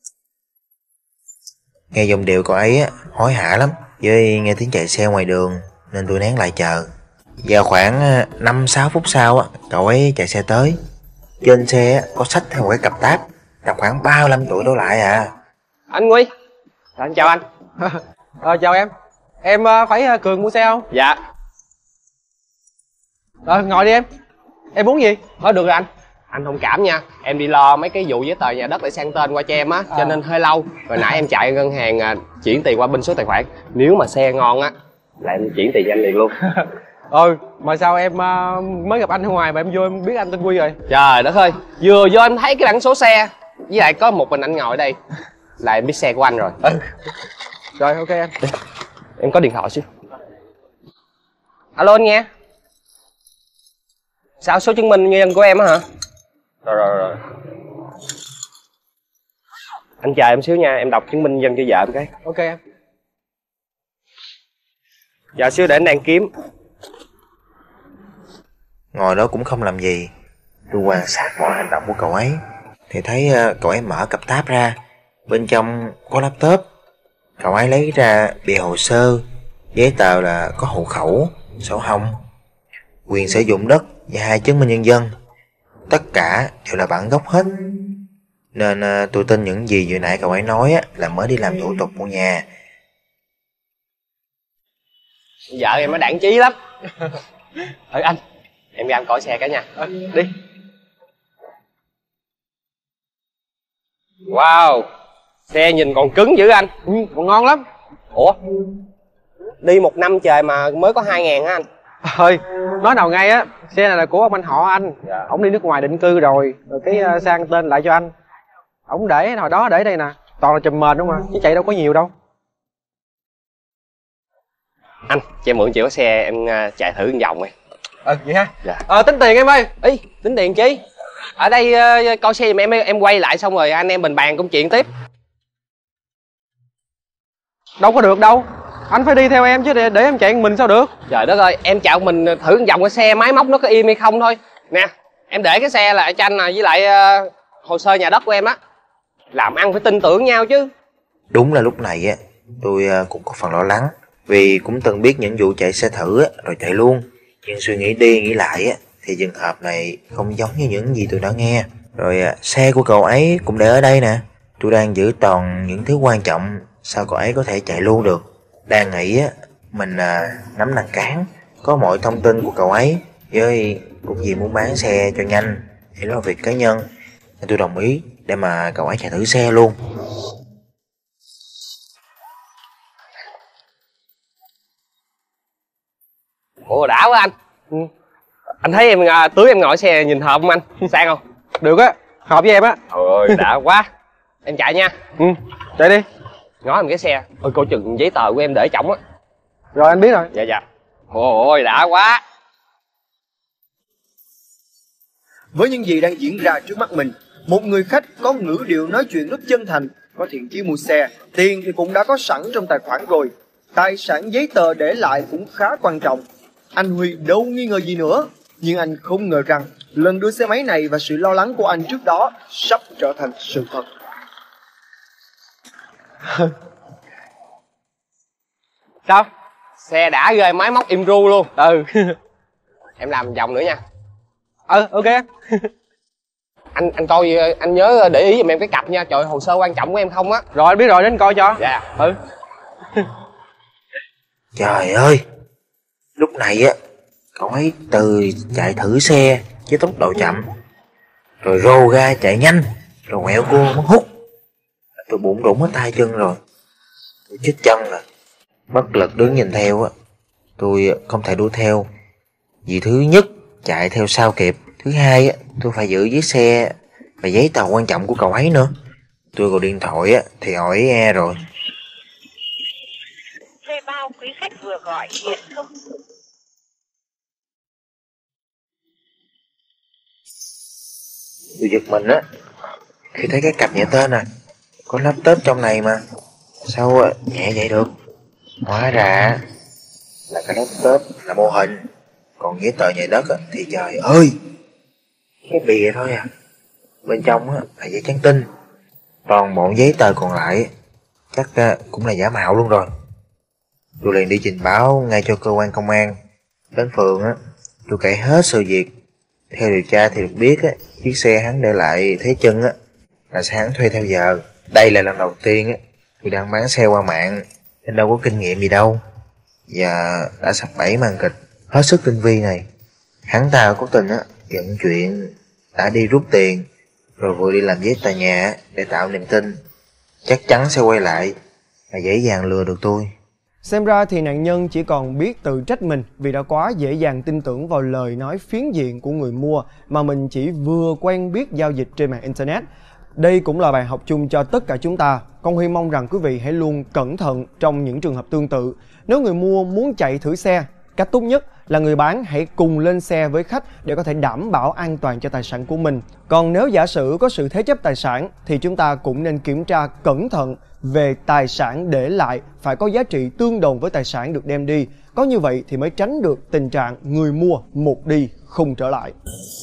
Speaker 17: Nghe giọng điệu cậu ấy hối hả lắm, với nghe tiếng chạy xe ngoài đường nên tôi nén lại chờ. Vào khoảng 5-6 phút sau cậu ấy chạy xe tới. Trên xe có xách theo một cái cặp táp tầm khoảng 35 tuổi đổ lại à.
Speaker 15: Anh Huy. Anh chào anh. Chào em. Em phải Cường mua xe không?
Speaker 9: Dạ,
Speaker 18: Rồi ngồi đi em muốn gì?
Speaker 9: Thôi được rồi anh thông cảm nha, em đi lo mấy cái vụ giấy tờ nhà đất để sang tên qua cho em á, cho nên hơi lâu. Rồi nãy em chạy ngân hàng chuyển tiền qua bên số tài khoản. Nếu mà xe ngon á là em chuyển tiền cho anh liền luôn.
Speaker 18: Mà sao em mới gặp anh ở ngoài mà em vô em biết anh tên Quy rồi?
Speaker 9: Trời đất ơi, vừa vô em thấy cái bảng số xe, với lại có một mình anh ngồi ở đây là em biết xe của anh rồi.
Speaker 18: Rồi ok em.
Speaker 9: Em có điện thoại xíu. Alo anh nghe. Sao số chứng minh nhân dân của em á hả? Rồi. Anh chờ em xíu nha, em đọc chứng minh nhân dân cho vợ em cái.
Speaker 18: Ok em.
Speaker 9: Dạ xíu để anh đang kiếm.
Speaker 17: Ngồi đó cũng không làm gì, tôi quan sát mọi hành động của cậu ấy thì thấy cậu ấy mở cặp tab ra, bên trong có laptop. Cậu ấy lấy ra bìa hồ sơ, giấy tờ là có hộ khẩu, sổ hồng, quyền sử dụng đất và 2 chứng minh nhân dân. Tất cả đều là bản gốc hết. Nên tôi tin những gì vừa nãy cậu ấy nói là mới đi làm thủ tục mua nhà.
Speaker 9: Vợ em nó đảng trí lắm. Anh, em ra em coi xe cả nha.
Speaker 18: Đi.
Speaker 9: Wow, xe nhìn còn cứng dữ anh.
Speaker 18: Còn ngon lắm.
Speaker 9: Ủa, đi 1 năm trời mà mới có 2.000 hả anh?
Speaker 18: Thôi, nói nào ngay á, xe này là của ông anh họ anh. Ổng đi nước ngoài định cư rồi cái sang tên lại cho anh. Ổng để hồi đó để đây nè, toàn là chùm mền đúng không, chứ chạy đâu có nhiều đâu.
Speaker 9: Anh, cho em mượn chìa khóa xe em chạy thử một vòng đi.
Speaker 18: Vậy ha?
Speaker 9: Dạ.
Speaker 18: Tính tiền em ơi.
Speaker 9: Ý, tính tiền chi? Ở đây coi xe giùm em quay lại xong rồi anh em mình bàn công chuyện tiếp.
Speaker 18: Đâu có được đâu. Anh phải đi theo em chứ để em chạy một mình sao được.
Speaker 9: Trời đất ơi, em chạy một mình thử một vòng cái xe máy móc nó có im hay không thôi. Nè, em để cái xe lại cho anh với lại hồ sơ nhà đất của em á. Làm ăn phải tin tưởng nhau chứ.
Speaker 17: Đúng là lúc này tôi cũng có phần lo lắng, vì cũng từng biết những vụ chạy xe thử rồi chạy luôn. Nhưng suy nghĩ đi nghĩ lại thì trường hợp này không giống như những gì tôi đã nghe. Rồi xe của cậu ấy cũng để ở đây nè. Tôi đang giữ toàn những thứ quan trọng, sao cậu ấy có thể chạy luôn được. Đang nghĩ mình nắm đằng cán, có mọi thông tin của cậu ấy, với cũng vì muốn bán xe cho nhanh để lo việc cá nhân, nên tôi đồng ý để mà cậu ấy chạy thử xe luôn.
Speaker 9: Ủa đã quá anh. Anh thấy em tưới em ngồi xe nhìn hợp không anh? Sang không?
Speaker 18: Được á, hợp với em á.
Speaker 9: Ôi đã quá. Em chạy nha.
Speaker 18: Chạy đi.
Speaker 9: Ngó em cái xe. Ôi coi chừng giấy tờ của em để trống á.
Speaker 18: Rồi anh biết rồi.
Speaker 9: Dạ. Ôi đã quá.
Speaker 8: Với những gì đang diễn ra trước mắt mình, một người khách có ngữ điệu nói chuyện rất chân thành, có thiện chí mua xe, tiền thì cũng đã có sẵn trong tài khoản rồi. Tài sản giấy tờ để lại cũng khá quan trọng. Anh Huy đâu nghi ngờ gì nữa, nhưng anh không ngờ rằng lần đưa xe máy này và sự lo lắng của anh trước đó sắp trở thành sự thật.
Speaker 9: Sao? Xe đã ghê, máy móc im ru luôn. Em làm một vòng nữa nha.
Speaker 18: Ok.
Speaker 9: Anh coi, anh nhớ để ý giùm em cái cặp nha. Trời ơi, hồ sơ quan trọng của em không á.
Speaker 18: Rồi anh biết rồi, đến coi cho.
Speaker 9: Dạ.
Speaker 17: Trời ơi, lúc này cậu ấy từ chạy thử xe với tốc độ chậm, rồi rồ ga chạy nhanh, rồi quẹo cua mất hút. Tôi bụng rủng hết tay chân rồi, tôi chết chân rồi. Bất lực đứng nhìn theo tôi không thể đuổi theo, vì thứ nhất chạy theo sao kịp, thứ hai tôi phải giữ giấy xe và giấy tờ quan trọng của cậu ấy nữa. Tôi gọi điện thoại thì hỏi e rồi.
Speaker 3: Thuê bao quý khách vừa gọi hiện không.
Speaker 17: Tôi giật mình khi thấy cái cặp nhẹ tên có laptop trong này mà sao nhẹ vậy được. Hóa ra là cái laptop là mô hình, còn giấy tờ nhà đất thì trời ơi, cái bìa thôi bên trong là giấy trắng tinh. Toàn bộ giấy tờ còn lại chắc cũng là giả mạo luôn rồi. Tôi liền đi trình báo ngay cho cơ quan công an. Đến phường tôi kể hết sự việc. Theo điều tra thì được biết chiếc xe hắn để lại thế chân là xe hắn thuê theo giờ. Đây là lần đầu tiên tôi đang bán xe qua mạng, nên đâu có kinh nghiệm gì đâu. Và đã sắp bẫy màn kịch hết sức tinh vi này. Hắn ta cố tình dẫn chuyện đã đi rút tiền rồi vừa đi làm giấy tòa nhà để tạo niềm tin chắc chắn sẽ quay lại và dễ dàng lừa được tôi.
Speaker 8: Xem ra thì nạn nhân chỉ còn biết tự trách mình vì đã quá dễ dàng tin tưởng vào lời nói phiến diện của người mua mà mình chỉ vừa quen biết giao dịch trên mạng Internet. Đây cũng là bài học chung cho tất cả chúng ta. Con Huy mong rằng quý vị hãy luôn cẩn thận trong những trường hợp tương tự. Nếu người mua muốn chạy thử xe, cách tốt nhất là người bán hãy cùng lên xe với khách để có thể đảm bảo an toàn cho tài sản của mình. Còn nếu giả sử có sự thế chấp tài sản thì chúng ta cũng nên kiểm tra cẩn thận về tài sản để lại phải có giá trị tương đồng với tài sản được đem đi. Có như vậy thì mới tránh được tình trạng người mua một đi không trở lại.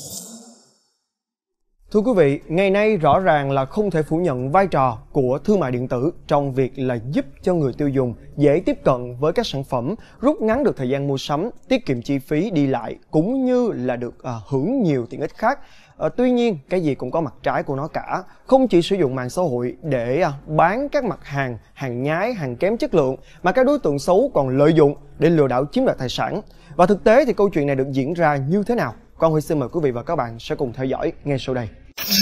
Speaker 8: Thưa quý vị, ngày nay rõ ràng là không thể phủ nhận vai trò của thương mại điện tử trong việc là giúp cho người tiêu dùng dễ tiếp cận với các sản phẩm, rút ngắn được thời gian mua sắm, tiết kiệm chi phí đi lại cũng như là được hưởng nhiều tiện ích khác. Tuy nhiên, cái gì cũng có mặt trái của nó cả. Không chỉ sử dụng mạng xã hội để bán các mặt hàng, hàng nhái, hàng kém chất lượng mà các đối tượng xấu còn lợi dụng để lừa đảo chiếm đoạt tài sản. Và thực tế thì câu chuyện này được diễn ra như thế nào? Quang Huy xin mời quý vị và các bạn sẽ cùng theo dõi ngay sau đây.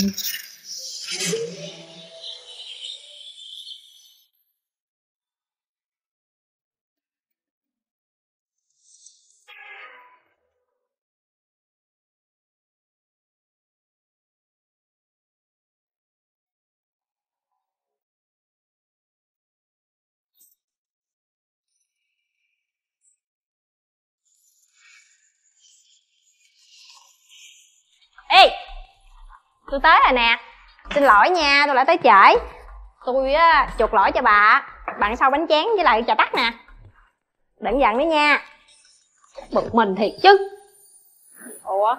Speaker 10: Ê, tôi tới rồi nè. Xin lỗi nha, tôi lại tới trễ. Tôi á chuộc lỗi cho bà. Bạn sau bánh tráng với lại trà tắc nè. Đừng giận nữa nha. Bực mình thiệt chứ. Ủa,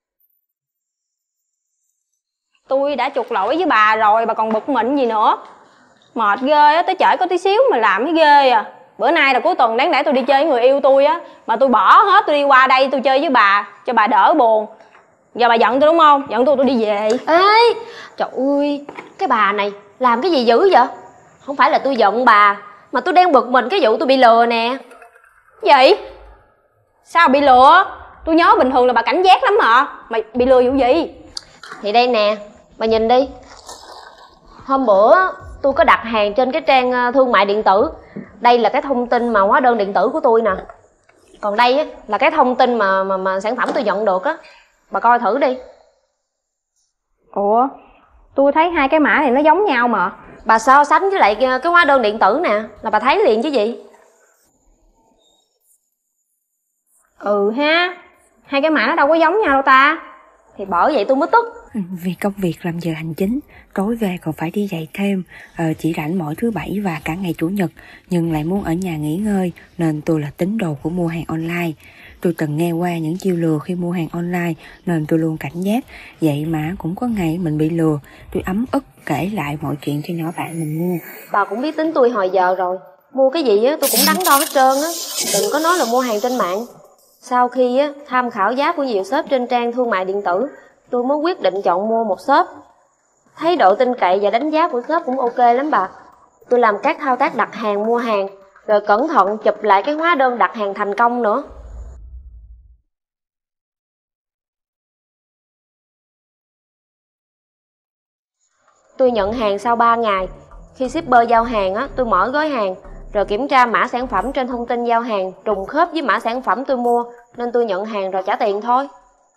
Speaker 10: tôi đã chuộc lỗi với bà rồi, bà còn bực mình gì nữa. Mệt ghê á, tới trễ có tí xíu mà làm cái ghê à. Bữa nay là cuối tuần đáng lẽ tôi đi chơi với người yêu tôi á, mà tôi bỏ hết, tôi đi qua đây tôi chơi với bà cho bà đỡ buồn. Giờ bà giận tôi đúng không? Giận tôi đi về.
Speaker 19: Ê, trời ơi, cái bà này làm cái gì dữ vậy? Không phải là tôi giận bà, mà tôi đang bực mình cái vụ tôi bị lừa nè.
Speaker 10: Gì? Sao bị lừa? Tôi nhớ bình thường là bà cảnh giác lắm hả? Mày bị lừa vụ gì?
Speaker 19: Thì đây nè, bà nhìn đi. Hôm bữa tôi có đặt hàng trên cái trang thương mại điện tử. Đây là cái thông tin mà hóa đơn điện tử của tôi nè. Còn đây á, là cái thông tin mà sản phẩm tôi nhận được á. Bà coi thử đi.
Speaker 10: Ủa, tôi thấy hai cái mã này nó giống nhau mà.
Speaker 19: Bà so sánh với lại cái hóa đơn điện tử nè, là bà thấy liền chứ gì.
Speaker 10: Ừ ha, hai cái mã nó đâu có giống nhau đâu ta.
Speaker 19: Thì bởi vậy tôi mới tức.
Speaker 11: Vì công việc làm giờ hành chính, tối về còn phải đi dạy thêm, chỉ rảnh mỗi thứ bảy và cả ngày chủ nhật, nhưng lại muốn ở nhà nghỉ ngơi, nên tôi là tín đồ của mua hàng online. Tôi từng nghe qua những chiêu lừa khi mua hàng online nên tôi luôn cảnh giác. Vậy mà cũng có ngày mình bị lừa. Tôi ấm ức kể lại mọi chuyện cho nhỏ bạn mình nghe.
Speaker 19: Bà cũng biết tính tôi hồi giờ rồi. Mua cái gì á tôi cũng đắn đo hết trơn á. Đừng có nói là mua hàng trên mạng. Sau khi á tham khảo giá của nhiều shop trên trang thương mại điện tử, tôi mới quyết định chọn mua một shop. Thấy độ tin cậy và đánh giá của shop cũng ok lắm bà. Tôi làm các thao tác đặt hàng mua hàng, rồi cẩn thận chụp lại cái hóa đơn đặt hàng thành công nữa. Tôi nhận hàng sau 3 ngày. Khi shipper giao hàng á, tôi mở gói hàng, rồi kiểm tra mã sản phẩm trên thông tin giao hàng trùng khớp với mã sản phẩm tôi mua, nên tôi nhận hàng rồi trả tiền thôi.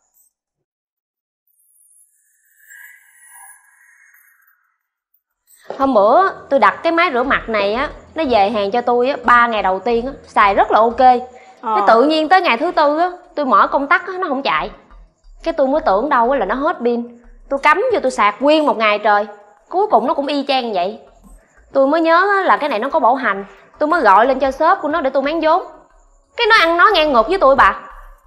Speaker 19: Hôm bữa tôi đặt cái máy rửa mặt này á, nó về hàng cho tôi á 3 ngày đầu tiên á, xài rất là ok. Cái tự nhiên tới ngày thứ tư á, tôi mở công tắc á, nó không chạy. Cái tôi mới tưởng đâu á là nó hết pin. Tôi cắm vô tôi sạc nguyên một ngày trời. Cuối cùng nó cũng y chang vậy. Tôi mới nhớ là cái này nó có bảo hành. Tôi mới gọi lên cho shop của nó để tôi máng vốn. Cái nó ăn nói ngang ngược với tôi bà.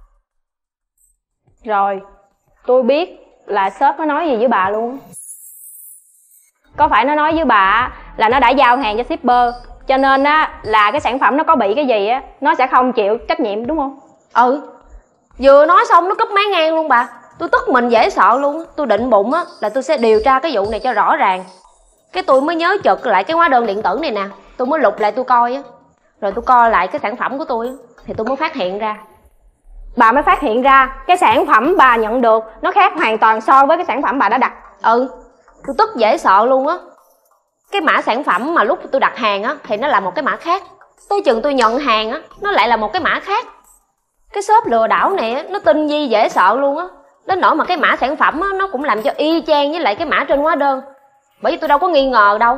Speaker 10: Rồi, tôi biết là shop nó nói gì với bà luôn. Có phải nó nói với bà là nó đã giao hàng cho shipper, cho nên á là cái sản phẩm nó có bị cái gì á, nó sẽ không chịu trách nhiệm đúng không?
Speaker 19: Ừ. Vừa nói xong nó cúp máy ngang luôn bà. Tôi tức mình dễ sợ luôn. Tôi định bụng á là tôi sẽ điều tra cái vụ này cho rõ ràng. Cái tôi mới nhớ chợt lại cái hóa đơn điện tử này nè. Tôi mới lục lại tôi coi á. Rồi tôi coi lại cái sản phẩm của tôi á, thì tôi mới phát hiện ra
Speaker 10: bà mới phát hiện ra cái sản phẩm bà nhận được nó khác hoàn toàn so với cái sản phẩm bà đã đặt.
Speaker 19: Tôi tức dễ sợ luôn á. Cái mã sản phẩm mà lúc tôi đặt hàng á thì nó là một cái mã khác, tới chừng tôi nhận hàng á nó lại là một cái mã khác. Cái shop lừa đảo này á, nó tinh vi dễ sợ luôn á, đến nỗi mà cái mã sản phẩm á nó cũng làm cho y chang với lại cái mã trên hóa đơn. Bởi vì tôi đâu có nghi ngờ đâu.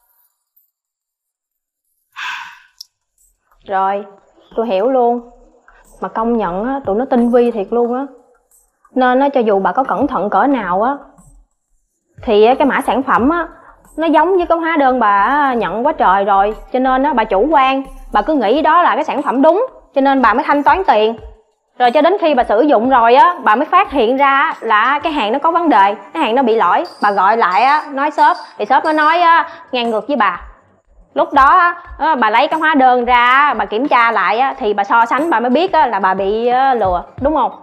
Speaker 10: Rồi, tôi hiểu luôn. Mà công nhận á, tụi nó tinh vi thiệt luôn á. Nên á, cho dù bà có cẩn thận cỡ nào á thì cái mã sản phẩm á nó giống với cái hóa đơn bà nhận quá trời rồi. Cho nên á, bà chủ quan, bà cứ nghĩ đó là cái sản phẩm đúng, cho nên bà mới thanh toán tiền. Rồi cho đến khi bà sử dụng rồi á, bà mới phát hiện ra là cái hàng nó có vấn đề, cái hàng nó bị lỗi. Bà gọi lại á, nói shop, thì shop nó nói á, ngang ngược với bà. Lúc đó á, bà lấy cái hóa đơn ra, bà kiểm tra lại á, thì bà so sánh bà mới biết á, là bà bị lừa, đúng không?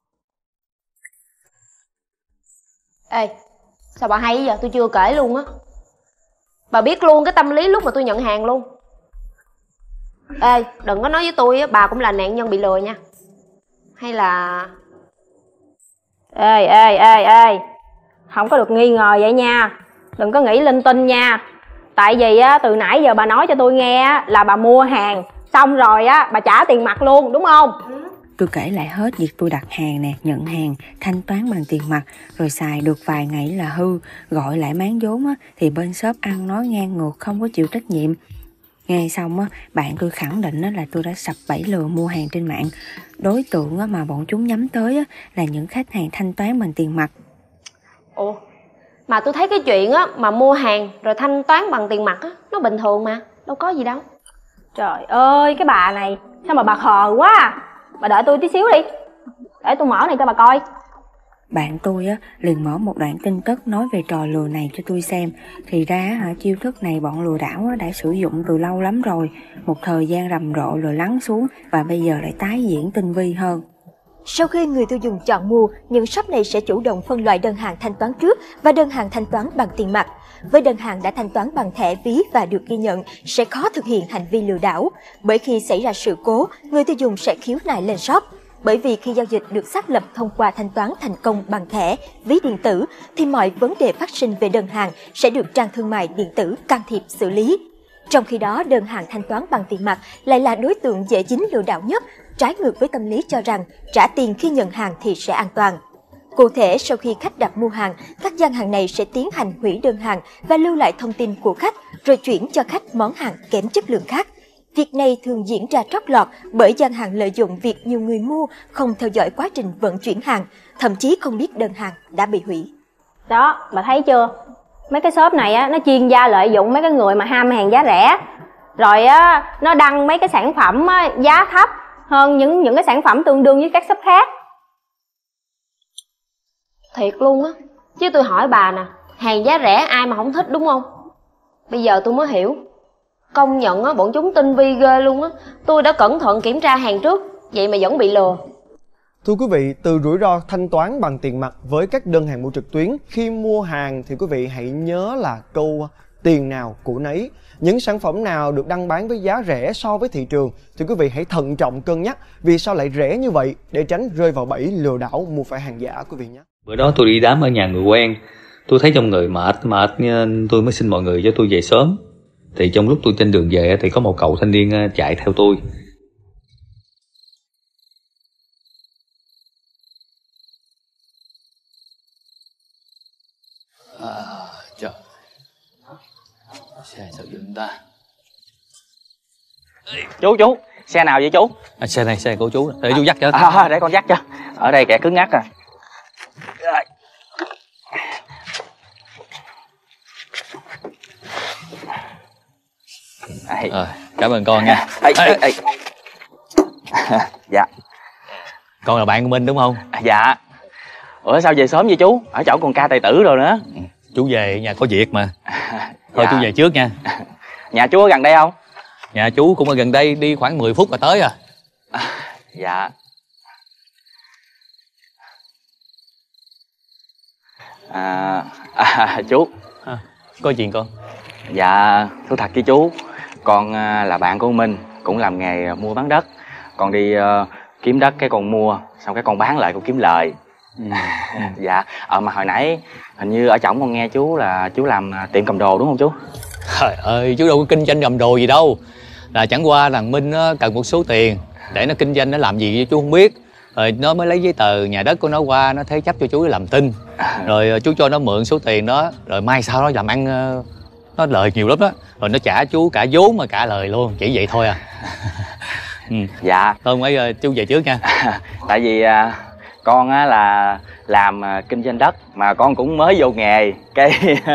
Speaker 19: Ê, sao bà hay vậy? Tôi chưa kể luôn á. Bà biết luôn cái tâm lý lúc mà tôi nhận hàng luôn. Ê, đừng có nói với tôi á, bà cũng là nạn nhân bị lừa nha. Hay là...
Speaker 10: Ê, không có được nghi ngờ vậy nha. Đừng có nghĩ linh tinh nha. Tại vì á, từ nãy giờ bà nói cho tôi nghe á, là bà mua hàng xong rồi á, bà trả tiền mặt luôn, đúng không?
Speaker 11: Tôi kể lại hết việc tôi đặt hàng nè, nhận hàng, thanh toán bằng tiền mặt, rồi xài được vài ngày là hư, gọi lại máng vốn á, thì bên shop ăn nói ngang ngược, không có chịu trách nhiệm. Nghe xong á, bạn tôi khẳng định á, là tôi đã sập bẫy lừa mua hàng trên mạng. Đối tượng á, mà bọn chúng nhắm tới á, là những khách hàng thanh toán bằng tiền mặt.
Speaker 19: Ủa, mà tôi thấy cái chuyện á, mà mua hàng rồi thanh toán bằng tiền mặt á, nó bình thường mà, đâu có gì đâu.
Speaker 10: Trời ơi, cái bà này, sao mà bà khờ quá à? Bà đợi tôi tí xíu đi, để tôi mở này cho bà coi.
Speaker 11: Bạn tôi á liền mở một đoạn tin tức nói về trò lừa này cho tôi xem. Thì ra chiêu thức này bọn lừa đảo đã sử dụng từ lâu lắm rồi. Một thời gian rầm rộ rồi lắng xuống, và bây giờ lại tái diễn tinh vi hơn.
Speaker 4: Sau khi người tiêu dùng chọn mua, những shop này sẽ chủ động phân loại đơn hàng thanh toán trước và đơn hàng thanh toán bằng tiền mặt. Với đơn hàng đã thanh toán bằng thẻ ví và được ghi nhận, sẽ khó thực hiện hành vi lừa đảo. Bởi khi xảy ra sự cố, người tiêu dùng sẽ khiếu nại lên shop. Bởi vì khi giao dịch được xác lập thông qua thanh toán thành công bằng thẻ, ví điện tử, thì mọi vấn đề phát sinh về đơn hàng sẽ được trang thương mại điện tử can thiệp xử lý. Trong khi đó, đơn hàng thanh toán bằng tiền mặt lại là đối tượng dễ dính lừa đảo nhất, trái ngược với tâm lý cho rằng trả tiền khi nhận hàng thì sẽ an toàn. Cụ thể, sau khi khách đặt mua hàng, các gian hàng này sẽ tiến hành hủy đơn hàng và lưu lại thông tin của khách, rồi chuyển cho khách món hàng kém chất lượng khác. Việc này thường diễn ra trót lọt bởi gian hàng lợi dụng việc nhiều người mua không theo dõi quá trình vận chuyển hàng, thậm chí không biết đơn hàng đã bị hủy.
Speaker 10: Đó, bà thấy chưa? Mấy cái shop này á, nó chuyên gia lợi dụng mấy cái người mà ham hàng giá rẻ. Rồi á, nó đăng mấy cái sản phẩm á, giá thấp hơn những cái sản phẩm tương đương với các shop khác.
Speaker 19: Thiệt luôn á. Chứ tôi hỏi bà nè, hàng giá rẻ ai mà không thích, đúng không? Bây giờ tôi mới hiểu. Công nhận á, bọn chúng tinh vi ghê luôn á. Tôi đã cẩn thận kiểm tra hàng trước, vậy mà vẫn bị lừa.
Speaker 5: Thưa quý vị, từ rủi ro thanh toán bằng tiền mặt với các đơn hàng mua trực tuyến, khi mua hàng thì quý vị hãy nhớ là câu tiền nào của nấy. Những sản phẩm nào được đăng bán với giá rẻ so với thị trường thì quý vị hãy thận trọng cân nhắc vì sao lại rẻ như vậy, để tránh rơi vào bẫy lừa đảo mua phải hàng giả quý vị nhé.
Speaker 20: Bữa đó tôi đi đám ở nhà người quen, tôi thấy trong người mệt tôi mới xin mọi người cho tôi về sớm. Thì trong lúc tôi trên đường về thì có một cậu thanh niên chạy theo tôi.
Speaker 2: Trời, xe sao dừng ta?
Speaker 21: Chú, xe nào vậy chú?
Speaker 2: Xe này, xe của chú, để chú dắt cho.
Speaker 21: Để con dắt cho. Ở đây kẻ cứng ngắc à.
Speaker 2: Rồi, cảm ơn con nha.
Speaker 21: Dạ.
Speaker 2: Con là bạn của Minh đúng không?
Speaker 21: Dạ. Ủa sao về sớm vậy chú? Ở chỗ con ca tài tử rồi nữa.
Speaker 2: Chú về nhà có việc mà. Thôi
Speaker 21: Dạ.
Speaker 2: chú về trước nha.
Speaker 21: Nhà chú ở gần đây không?
Speaker 2: Nhà chú cũng ở gần đây, đi khoảng 10 phút là tới à.
Speaker 21: Dạ. Chú.
Speaker 2: Có chuyện con?
Speaker 21: Dạ, thú thật với chú, con là bạn của Minh, cũng làm nghề mua bán đất. Con đi kiếm đất cái con mua, xong cái con bán lại con kiếm lời. Dạ. Mà hồi nãy hình như ở trỏng con nghe chú là chú làm tiệm cầm đồ đúng không chú?
Speaker 1: Trời ơi, chú đâu có kinh doanh cầm đồ gì đâu. Là chẳng qua thằng Minh nó cần một số tiền để nó kinh doanh, nó làm gì chú không biết. Rồi nó mới lấy giấy tờ nhà đất của nó qua, nó thế chấp cho chú làm tin. Rồi chú cho nó mượn số tiền đó, rồi mai sau nó làm ăn nó lời nhiều lắm đó. Rồi nó trả chú cả vốn mà cả lời luôn, chỉ vậy thôi à.
Speaker 21: Dạ.
Speaker 1: Thôi mấy chú về trước nha.
Speaker 21: Tại vì con á là làm kinh doanh đất mà con cũng mới vô nghề, cái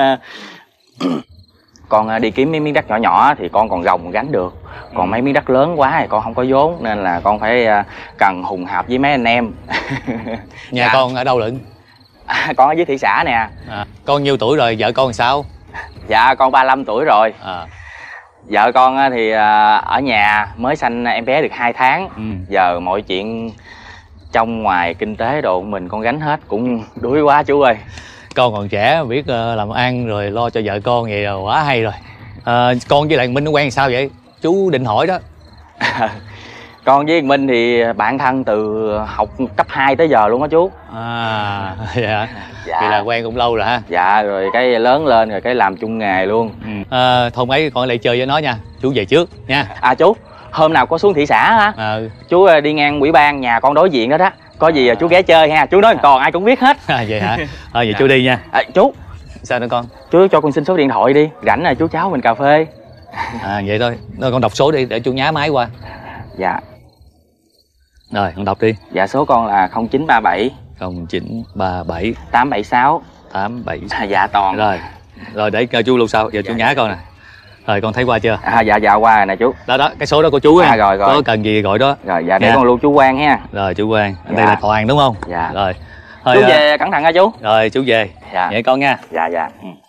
Speaker 21: con đi kiếm mấy miếng đất nhỏ nhỏ thì con còn gồng gánh được, còn mấy miếng đất lớn quá thì con không có vốn, nên là con phải cần hùng hạp với mấy anh em.
Speaker 1: Nhà con ở đâu Lận?
Speaker 21: Con ở dưới thị xã nè.
Speaker 1: Con nhiêu tuổi rồi, vợ con làm sao?
Speaker 21: Dạ con 35 tuổi rồi. Vợ con thì ở nhà mới sanh em bé được 2 tháng. Giờ mọi chuyện trong ngoài kinh tế đồ mình con gánh hết, cũng đuối quá chú ơi.
Speaker 1: Con còn trẻ biết làm ăn rồi lo cho vợ con vậy là quá hay rồi. Con với lại Minh nó quen sao vậy? Chú định hỏi đó.
Speaker 21: Con với Minh thì bạn thân từ học cấp 2 tới giờ luôn á chú.
Speaker 1: Dạ. Vậy là quen cũng lâu rồi ha.
Speaker 21: Dạ, rồi cái lớn lên rồi cái làm chung nghề luôn.
Speaker 1: Thôi mấy con lại chơi với nó nha. Chú về trước nha.
Speaker 21: Chú, hôm nào có xuống thị xã hả? Chú đi ngang ủy ban nhà con đối diện đó đó. Có gì chú ghé chơi ha. Chú nói toàn ai cũng biết hết.
Speaker 1: Vậy hả? Vậy chú đi nha.
Speaker 21: Chú.
Speaker 1: Sao nữa con?
Speaker 21: Chú cho con xin số điện thoại đi. Rảnh là chú cháu mình cà phê.
Speaker 1: Vậy thôi. Rồi con đọc số đi để chú nhá máy qua.
Speaker 21: Dạ.
Speaker 1: Rồi con đọc đi.
Speaker 21: Dạ số con là 0937
Speaker 1: 0937
Speaker 21: 876
Speaker 1: 876.
Speaker 21: Dạ Toàn.
Speaker 1: Rồi để chú lưu sau. Giờ chú nhá con nè. Rồi con thấy qua chưa?
Speaker 21: Dạ qua rồi nè chú.
Speaker 1: Đó cái số đó của chú á.
Speaker 21: Rồi.
Speaker 1: Có cần gì gọi đó.
Speaker 21: Rồi dạ để con lưu chú Quang ha.
Speaker 1: Rồi chú Quang. Đây là Toàn đúng không?
Speaker 21: Dạ.
Speaker 1: Rồi.
Speaker 21: Chú về cẩn thận nha chú.
Speaker 1: Rồi chú về.
Speaker 21: Dạ.
Speaker 1: Vậy con nha.
Speaker 21: Dạ.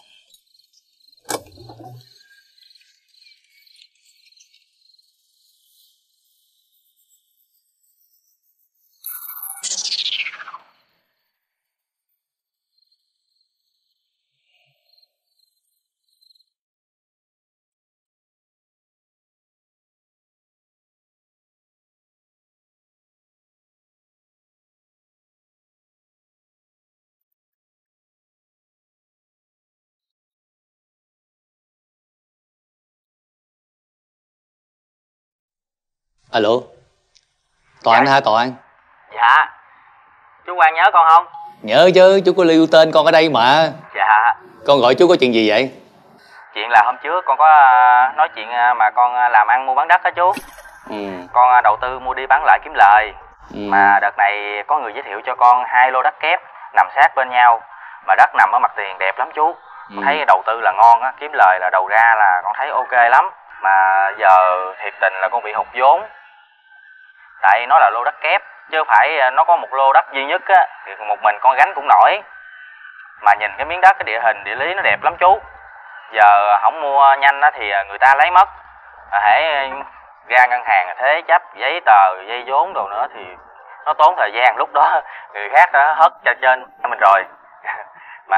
Speaker 1: Alo. Toàn hả Toàn?
Speaker 21: Dạ. Chú Quang nhớ con không?
Speaker 1: Nhớ chứ, chú có lưu tên con ở đây mà.
Speaker 21: Dạ.
Speaker 1: Con gọi chú có chuyện gì vậy?
Speaker 21: Chuyện là hôm trước con có nói chuyện mà con làm ăn mua bán đất á chú. Con đầu tư mua đi bán lại kiếm lời. Mà đợt này có người giới thiệu cho con 2 lô đất kép nằm sát bên nhau, mà đất nằm ở mặt tiền đẹp lắm chú. Con thấy đầu tư là ngon á, kiếm lời là đầu ra là con thấy ok lắm. Mà giờ thiệt tình là con bị hụt vốn. Tại nó là lô đất kép, chứ không phải nó có một lô đất duy nhất á thì một mình con gánh cũng nổi. Mà nhìn cái miếng đất, cái địa hình địa lý nó đẹp lắm chú. Giờ không mua nhanh á thì người ta lấy mất. Hễ ra ngân hàng thế chấp giấy tờ dây vốn đồ nữa thì nó tốn thời gian, lúc đó người khác đã hất cho trên mình rồi. Mà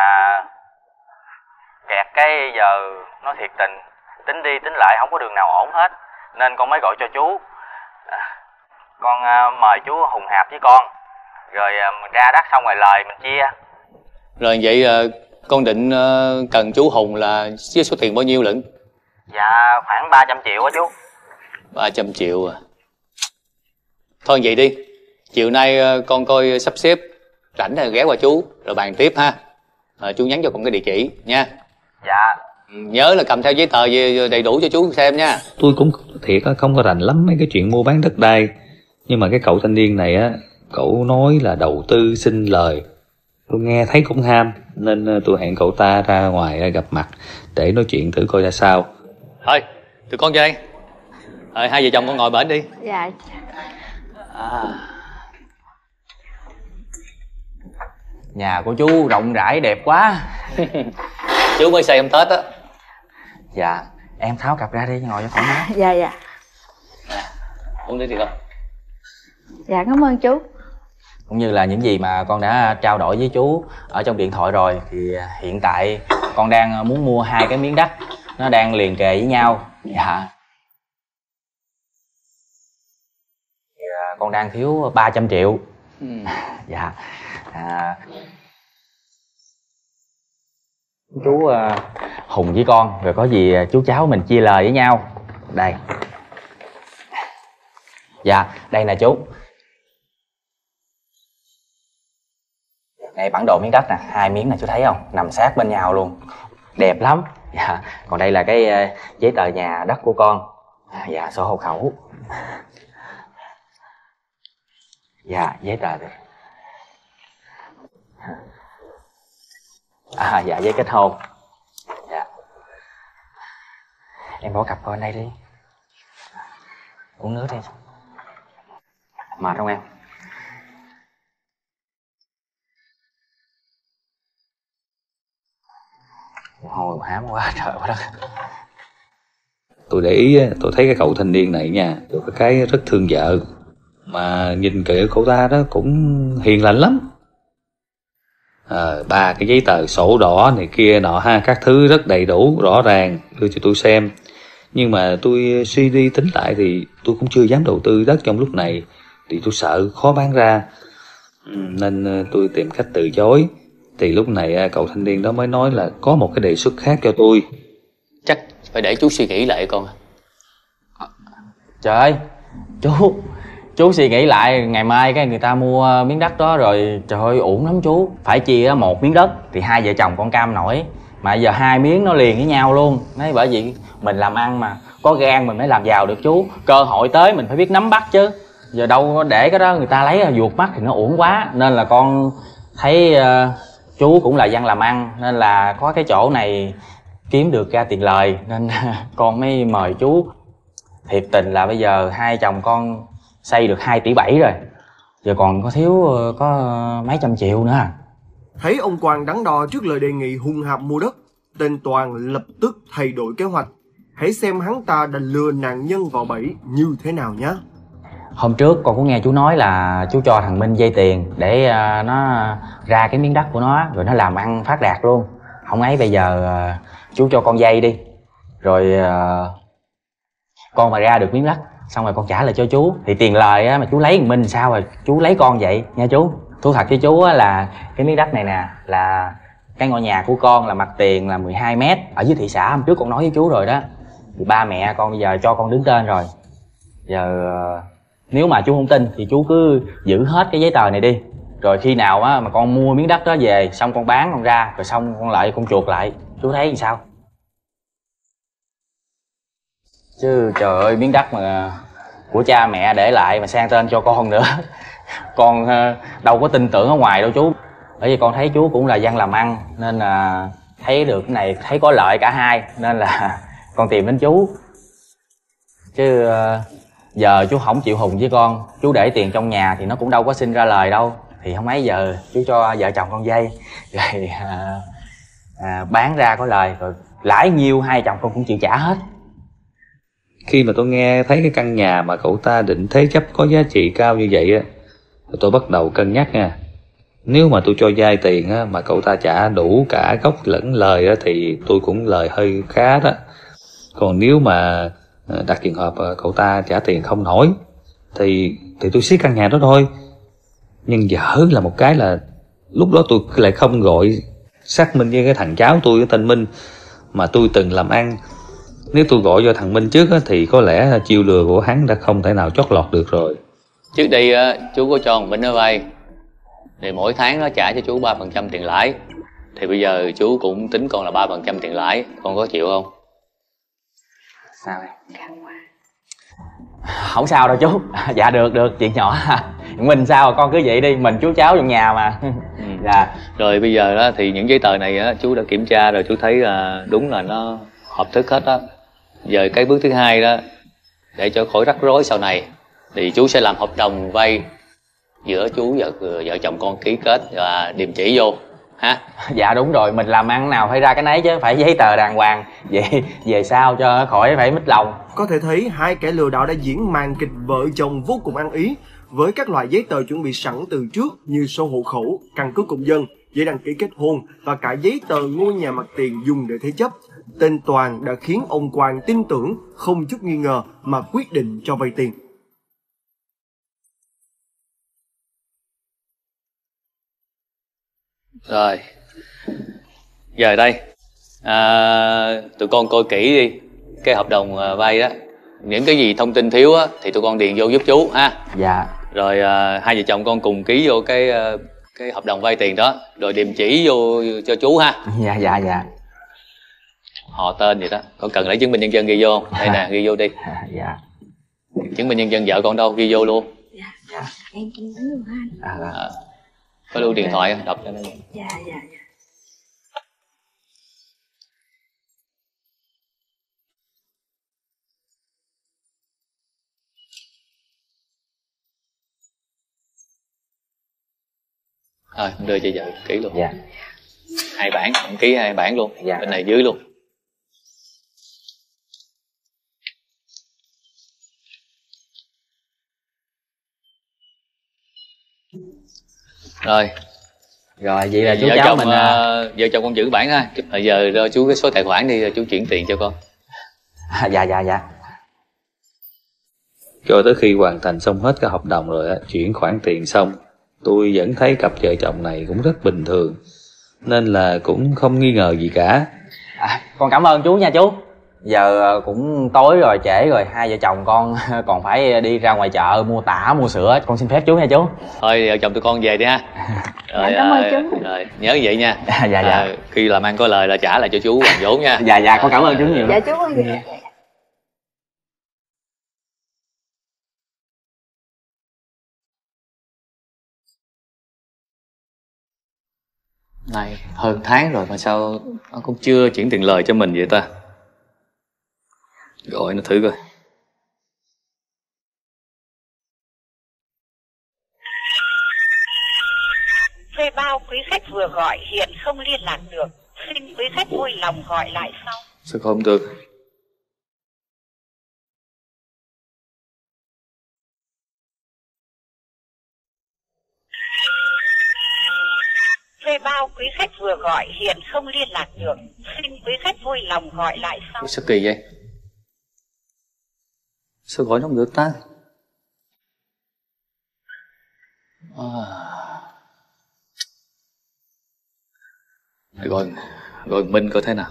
Speaker 21: kẹt cái giờ nó thiệt tình, tính đi tính lại không có đường nào ổn hết, nên con mới gọi cho chú. Con mời chú hùng hạp với con, rồi mình ra đất xong rồi lời mình chia.
Speaker 1: Rồi vậy con định cần chú Hùng là với số tiền bao nhiêu Lận?
Speaker 21: Dạ khoảng 300 triệu á chú.
Speaker 1: 300 triệu à? Thôi vậy đi, chiều nay con coi sắp xếp rảnh rồi ghé qua chú rồi bàn tiếp ha. Chú nhắn cho con cái địa chỉ nha.
Speaker 21: Dạ.
Speaker 1: Nhớ là cầm theo giấy tờ về đầy đủ cho chú xem nha.
Speaker 20: Tôi cũng thiệt không có rành lắm mấy cái chuyện mua bán đất đai, nhưng mà cái cậu thanh niên này á, cậu nói là đầu tư xin lời, tôi nghe thấy cũng ham, nên tôi hẹn cậu ta ra ngoài ra gặp mặt để nói chuyện thử coi ra sao.
Speaker 1: Thôi tụi con về đây. Hai vợ chồng con ngồi bển đi.
Speaker 19: Dạ.
Speaker 21: Nhà của chú rộng rãi đẹp quá.
Speaker 1: Chú mới xây hôm Tết á.
Speaker 21: Dạ em tháo cặp ra đi ngồi cho thoải mái.
Speaker 19: Dạ.
Speaker 1: Uống đi thì không.
Speaker 19: Dạ cảm ơn chú.
Speaker 21: Cũng như là những gì mà con đã trao đổi với chú ở trong điện thoại rồi, thì hiện tại con đang muốn mua 2 cái miếng đất, nó đang liền kề với nhau. Dạ. con đang thiếu 300 triệu. Dạ. Chú Hùng với con, rồi có gì chú cháu mình chia lời với nhau. Đây. Dạ, đây nè chú. Đây bản đồ miếng đất nè, 2 miếng này chú thấy không? Nằm sát bên nhau luôn. Đẹp lắm. Dạ, còn đây là cái giấy tờ nhà đất của con. Dạ, sổ hộ khẩu. Dạ, giấy tờ đây. Dạ, giấy kết hôn. Dạ. Em bỏ cặp coi đây đi. Uống nước đi. Mệt không em? Hồi hám quá trời quá đất.
Speaker 20: Tôi để ý, tôi thấy cái cậu thanh niên này nha, được cái rất thương vợ. Mà nhìn kỹ cậu ta đó cũng hiền lành lắm. Ba cái giấy tờ sổ đỏ này kia nọ ha, các thứ rất đầy đủ rõ ràng đưa cho tôi xem. Nhưng mà tôi suy đi tính lại thì tôi cũng chưa dám đầu tư đất trong lúc này, thì tôi sợ khó bán ra, nên tôi tìm cách từ chối. Thì lúc này cậu thanh niên đó mới nói là có một cái đề xuất khác cho tôi.
Speaker 1: Chắc phải để chú suy nghĩ lại con.
Speaker 21: Trời ơi, chú suy nghĩ lại, ngày mai cái người ta mua miếng đất đó rồi, trời ơi uổng lắm chú. Phải chia một miếng đất thì hai vợ chồng con cam nổi, mà giờ 2 miếng nó liền với nhau luôn. Đấy, bởi vì mình làm ăn mà, có gan mình mới làm giàu được chú. Cơ hội tới mình phải biết nắm bắt chứ. Giờ đâu có để cái đó người ta lấy vuột mắt thì nó uổng quá. Nên là con thấy chú cũng là dân làm ăn, nên là có cái chỗ này kiếm được ra tiền lời, nên con mới mời chú. Thiệt tình là bây giờ hai chồng con xây được 2,7 tỷ rồi, giờ còn có thiếu có mấy trăm triệu nữa.
Speaker 8: Thấy ông Quang đắn đo trước lời đề nghị hung hạp mua đất, tên Toàn lập tức thay đổi kế hoạch. Hãy xem hắn ta đã lừa nạn nhân vào bẫy như thế nào nhé.
Speaker 21: Hôm trước con cũng nghe chú nói là chú cho thằng Minh vay tiền để nó ra cái miếng đất của nó, rồi nó làm ăn phát đạt luôn. Không ấy bây giờ chú cho con vay đi, rồi con mà ra được miếng đất xong rồi con trả lại cho chú, thì tiền lời á mà chú lấy thằng Minh sao rồi chú lấy con vậy nha chú. Thú thật với chú á là cái miếng đất này nè là cái ngôi nhà của con, là mặt tiền là 12 mét ở dưới thị xã. Hôm trước con nói với chú rồi đó, thì ba mẹ con bây giờ cho con đứng tên rồi. Giờ nếu mà chú không tin thì chú cứ giữ hết cái giấy tờ này đi, rồi khi nào á mà con mua miếng đất đó về xong con bán con ra, rồi xong con lại con chuộc lại, chú thấy làm sao? Chứ trời ơi, miếng đất mà của cha mẹ để lại mà sang tên cho con nữa con đâu có tin tưởng ở ngoài đâu chú. Bởi vì con thấy chú cũng là dân làm ăn, nên là thấy được cái này thấy có lợi cả hai, nên là con tìm đến chú. Chứ giờ chú không chịu hùng với con, chú để tiền trong nhà thì nó cũng đâu có sinh ra lời đâu. Thì không mấy giờ chú cho vợ chồng con vay, rồi bán ra có lời, rồi lãi nhiêu hai chồng con cũng chịu trả hết.
Speaker 20: Khi mà tôi nghe thấy cái căn nhà mà cậu ta định thế chấp có giá trị cao như vậy á, tôi bắt đầu cân nhắc nha. Nếu mà tôi cho vay tiền á, mà cậu ta trả đủ cả gốc lẫn lời á, thì tôi cũng lời hơi khá đó. Còn nếu mà đặt trường hợp cậu ta trả tiền không nổi thì tôi xiết căn nhà đó thôi. Nhưng dở là một cái là lúc đó tôi lại không gọi xác minh với cái thằng cháu tôi, cái tên Minh mà tôi từng làm ăn. Nếu tôi gọi cho thằng Minh trước á, thì có lẽ chiêu lừa của hắn đã không thể nào chót lọt được rồi.
Speaker 1: Trước đây á, chú có cho thằng Minh nó vay, thì mỗi tháng nó trả cho chú 3% tiền lãi. Thì bây giờ chú cũng tính còn là 3% tiền lãi, con có chịu không?
Speaker 21: Sao đây? Không sao đâu chú. Dạ được, chuyện nhỏ. Mình sao con cứ vậy đi, mình chú cháu trong nhà mà.
Speaker 1: Dạ. Rồi bây giờ đó thì những giấy tờ này á, chú đã kiểm tra rồi, chú thấy là đúng là nó hợp thức hết á. Giờ cái bước thứ hai đó, để cho khỏi rắc rối sau này, thì chú sẽ làm hợp đồng vay giữa chú và vợ chồng con ký kết và điềm chỉ vô ha.
Speaker 21: Dạ đúng rồi, mình làm ăn nào phải ra cái nấy chứ, phải giấy tờ đàng hoàng, vậy về sau cho khỏi phải mít lòng.
Speaker 8: Có thể thấy hai kẻ lừa đảo đã diễn màn kịch vợ chồng vô cùng ăn ý, với các loại giấy tờ chuẩn bị sẵn từ trước như sổ hộ khẩu, căn cước công dân, giấy đăng ký kết hôn và cả giấy tờ ngôi nhà mặt tiền dùng để thế chấp. Tên Toàn đã khiến ông Quang tin tưởng không chút nghi ngờ mà quyết định cho vay tiền.
Speaker 1: Rồi. Giờ đây tụi con coi kỹ đi cái hợp đồng vay đó. Những cái gì thông tin thiếu á thì tụi con điền vô giúp chú ha.
Speaker 21: Dạ.
Speaker 1: Rồi hai vợ chồng con cùng ký vô cái hợp đồng vay tiền đó, rồi điềm chỉ vô cho chú ha.
Speaker 21: Dạ.
Speaker 1: Họ tên vậy đó. Con cần lấy chứng minh nhân dân ghi vô không? Đây nè, ghi vô đi.
Speaker 21: Dạ.
Speaker 1: Chứng minh nhân dân vợ con đâu, ghi vô luôn.
Speaker 11: Dạ. Em cũng muốn luôn anh.
Speaker 1: Có lưu điện thoại đọc cho nó.
Speaker 11: Dạ.
Speaker 1: Rồi, đưa cho vợ ký luôn.
Speaker 21: Dạ.
Speaker 1: 2 bản, ký 2 bản luôn.
Speaker 21: Dạ.
Speaker 1: Bên này dưới luôn. Rồi
Speaker 21: vậy là chú
Speaker 1: vợ
Speaker 21: cháu
Speaker 1: chồng,
Speaker 21: mình
Speaker 1: vợ chồng con giữ bản ha. Bây giờ cho chú cái số tài khoản đi, chú chuyển tiền cho con.
Speaker 21: Dạ.
Speaker 20: Cho tới khi hoàn thành xong hết cái hợp đồng rồi á, chuyển khoản tiền xong, tôi vẫn thấy cặp vợ chồng này cũng rất bình thường, nên là cũng không nghi ngờ gì cả.
Speaker 21: Con cảm ơn chú nha chú. Giờ cũng tối rồi, trễ rồi, hai vợ chồng con còn phải đi ra ngoài chợ mua tả mua sữa, con xin phép chú nha chú.
Speaker 1: Thôi vợ chồng tụi con về đi ha. Rồi,
Speaker 21: cảm ơn chú.
Speaker 1: Rồi nhớ vậy nha.
Speaker 21: Dạ.
Speaker 1: Khi làm ăn có lời là trả lại cho chú hoàn vốn nha.
Speaker 21: Dạ, con cảm ơn chú nhiều.
Speaker 11: Dạ chú ơi.
Speaker 1: Này hơn tháng rồi mà sao nó cũng chưa chuyển tiền lời cho mình vậy ta? Gọi nó thử coi.
Speaker 7: Thuê bao quý khách vừa gọi hiện không liên lạc được. Xin quý khách vui lòng gọi lại sau.
Speaker 1: Sao không được?
Speaker 7: Thuê bao quý khách vừa gọi hiện không liên lạc được. Xin quý khách vui lòng gọi lại sau.
Speaker 1: Sao kỳ vậy? Sao gọi nó không được ta? Gọi Minh coi thế nào.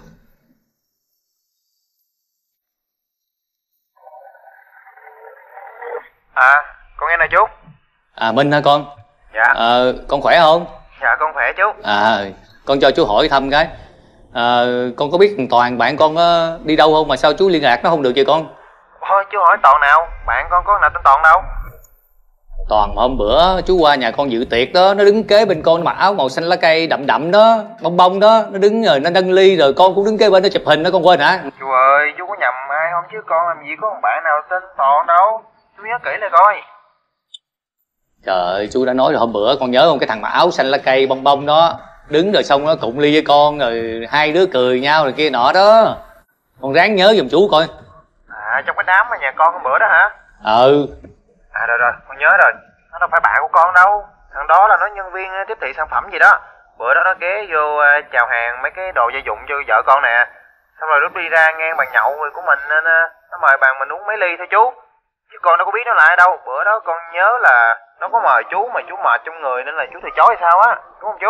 Speaker 21: Con nghe nè chú.
Speaker 1: Minh hả con?
Speaker 21: Dạ.
Speaker 1: Con khỏe không?
Speaker 21: Dạ con khỏe chú.
Speaker 1: Con cho chú hỏi thăm cái. Con có biết Toàn bạn con đi đâu không mà sao chú liên lạc nó không được vậy con?
Speaker 21: Thôi chú hỏi Toàn nào, bạn con có nào tên Toàn đâu.
Speaker 1: Toàn mà hôm bữa chú qua nhà con dự tiệc đó, nó đứng kế bên con, nó mặc áo màu xanh lá cây đậm đậm đó, bông bông đó, nó đứng rồi nó nâng ly rồi con cũng đứng kế bên nó chụp hình đó, con quên hả?
Speaker 21: Chú ơi, chú có nhầm ai không chứ con làm gì có một bạn nào tên Toàn đâu. Chú nhớ kỹ lại coi.
Speaker 1: Trời ơi, chú đã nói rồi hôm bữa, con nhớ không, cái thằng mặc áo xanh lá cây bông bông đó đứng rồi xong nó cụng ly với con rồi hai đứa cười nhau rồi kia nọ đó. Con ráng nhớ giùm chú coi.
Speaker 21: Trong cái đám ở nhà con hôm bữa đó hả? Rồi, con nhớ rồi. Nó đâu phải bạn của con đâu. Thằng đó là nó nhân viên tiếp thị sản phẩm gì đó. Bữa đó nó ghé vô chào hàng mấy cái đồ gia dụng cho vợ con nè. Xong rồi lúc đi ra ngang bàn nhậu người của mình nên nó mời bạn mình uống mấy ly thôi chú. Chứ con đâu có biết nó là ai đâu. Bữa đó con nhớ là nó có mời chú mà chú mệt trong người nên là chú từ chối hay sao á, đúng không chú?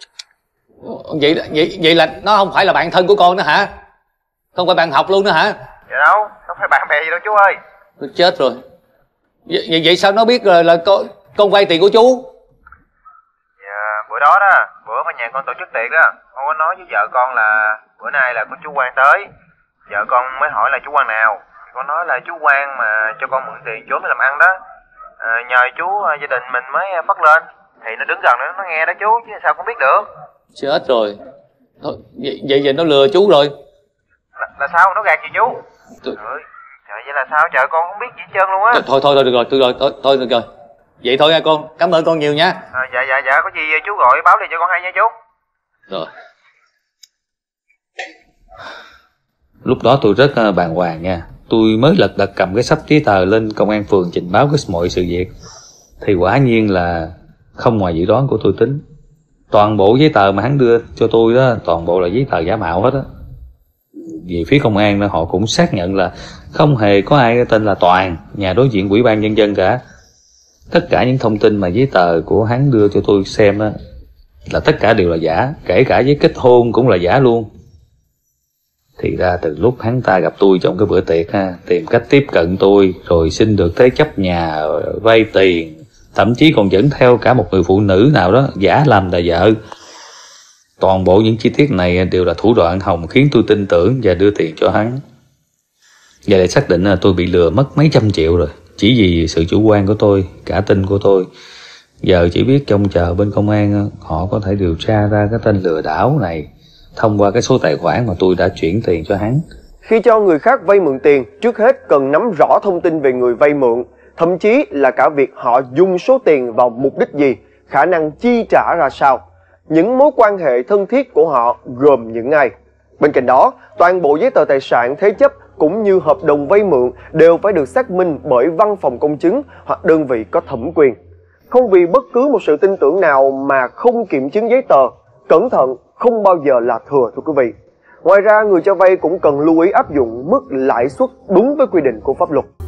Speaker 1: Vậy là nó không phải là bạn thân của con nữa hả? Không phải bạn học luôn nữa hả?
Speaker 21: Dạ đâu, không phải bạn bè gì đâu chú ơi.
Speaker 1: Tôi chết rồi. Vậy sao nó biết là con vay tiền của chú?
Speaker 21: Dạ, bữa đó bữa mà nhà con tổ chức tiệc á, con có nói với vợ con là bữa nay là có chú Quang tới. Vợ con mới hỏi là chú Quang nào. Con nói là chú Quang mà cho con mượn tiền trốn để làm ăn đó. Nhờ chú gia đình mình mới phất lên. Thì nó đứng gần nó nghe đó chú, chứ sao con biết được.
Speaker 1: Chết rồi. Thôi, vậy nó lừa chú rồi.
Speaker 21: Là sao? Nó gạt gì chú? Trời vậy là sao? Trời con không biết gì hết trơn luôn á.
Speaker 1: Thôi được rồi. Vậy thôi nha con, cảm ơn con nhiều nha.
Speaker 21: Dạ, có gì chú gọi báo liền cho con hay nha chú.
Speaker 1: Rồi.
Speaker 20: Lúc đó tôi rất bàng hoàng nha. Tôi mới lật đật cầm cái sắp giấy tờ lên công an phường trình báo cái mọi sự việc. Thì quả nhiên là không ngoài dự đoán của tôi tính. Toàn bộ giấy tờ mà hắn đưa cho tôi đó, toàn bộ là giấy tờ giả mạo hết á. Về phía công an đó, họ cũng xác nhận là không hề có ai tên là Toàn, nhà đối diện Ủy ban Nhân dân cả. Tất cả những thông tin mà giấy tờ của hắn đưa cho tôi xem đó, là tất cả đều là giả, kể cả giấy kết hôn cũng là giả luôn. Thì ra từ lúc hắn ta gặp tôi trong cái bữa tiệc ha, tìm cách tiếp cận tôi, rồi xin được thế chấp nhà, vay tiền, thậm chí còn dẫn theo cả một người phụ nữ nào đó giả làm là vợ. Toàn bộ những chi tiết này đều là thủ đoạn Hồng khiến tôi tin tưởng và đưa tiền cho hắn. Và để xác định tôi bị lừa mất mấy trăm triệu rồi, chỉ vì sự chủ quan của tôi, cả tin của tôi. Giờ chỉ biết trông chờ bên công an họ có thể điều tra ra cái tên lừa đảo này thông qua cái số tài khoản mà tôi đã chuyển tiền cho hắn.
Speaker 5: Khi cho người khác vay mượn tiền, trước hết cần nắm rõ thông tin về người vay mượn, thậm chí là cả việc họ dùng số tiền vào mục đích gì, khả năng chi trả ra sao, những mối quan hệ thân thiết của họ gồm những ai. Bên cạnh đó, toàn bộ giấy tờ tài sản thế chấp cũng như hợp đồng vay mượn đều phải được xác minh bởi văn phòng công chứng hoặc đơn vị có thẩm quyền. Không vì bất cứ một sự tin tưởng nào mà không kiểm chứng giấy tờ, cẩn thận không bao giờ là thừa, thưa quý vị. Ngoài ra, người cho vay cũng cần lưu ý áp dụng mức lãi suất đúng với quy định của pháp luật.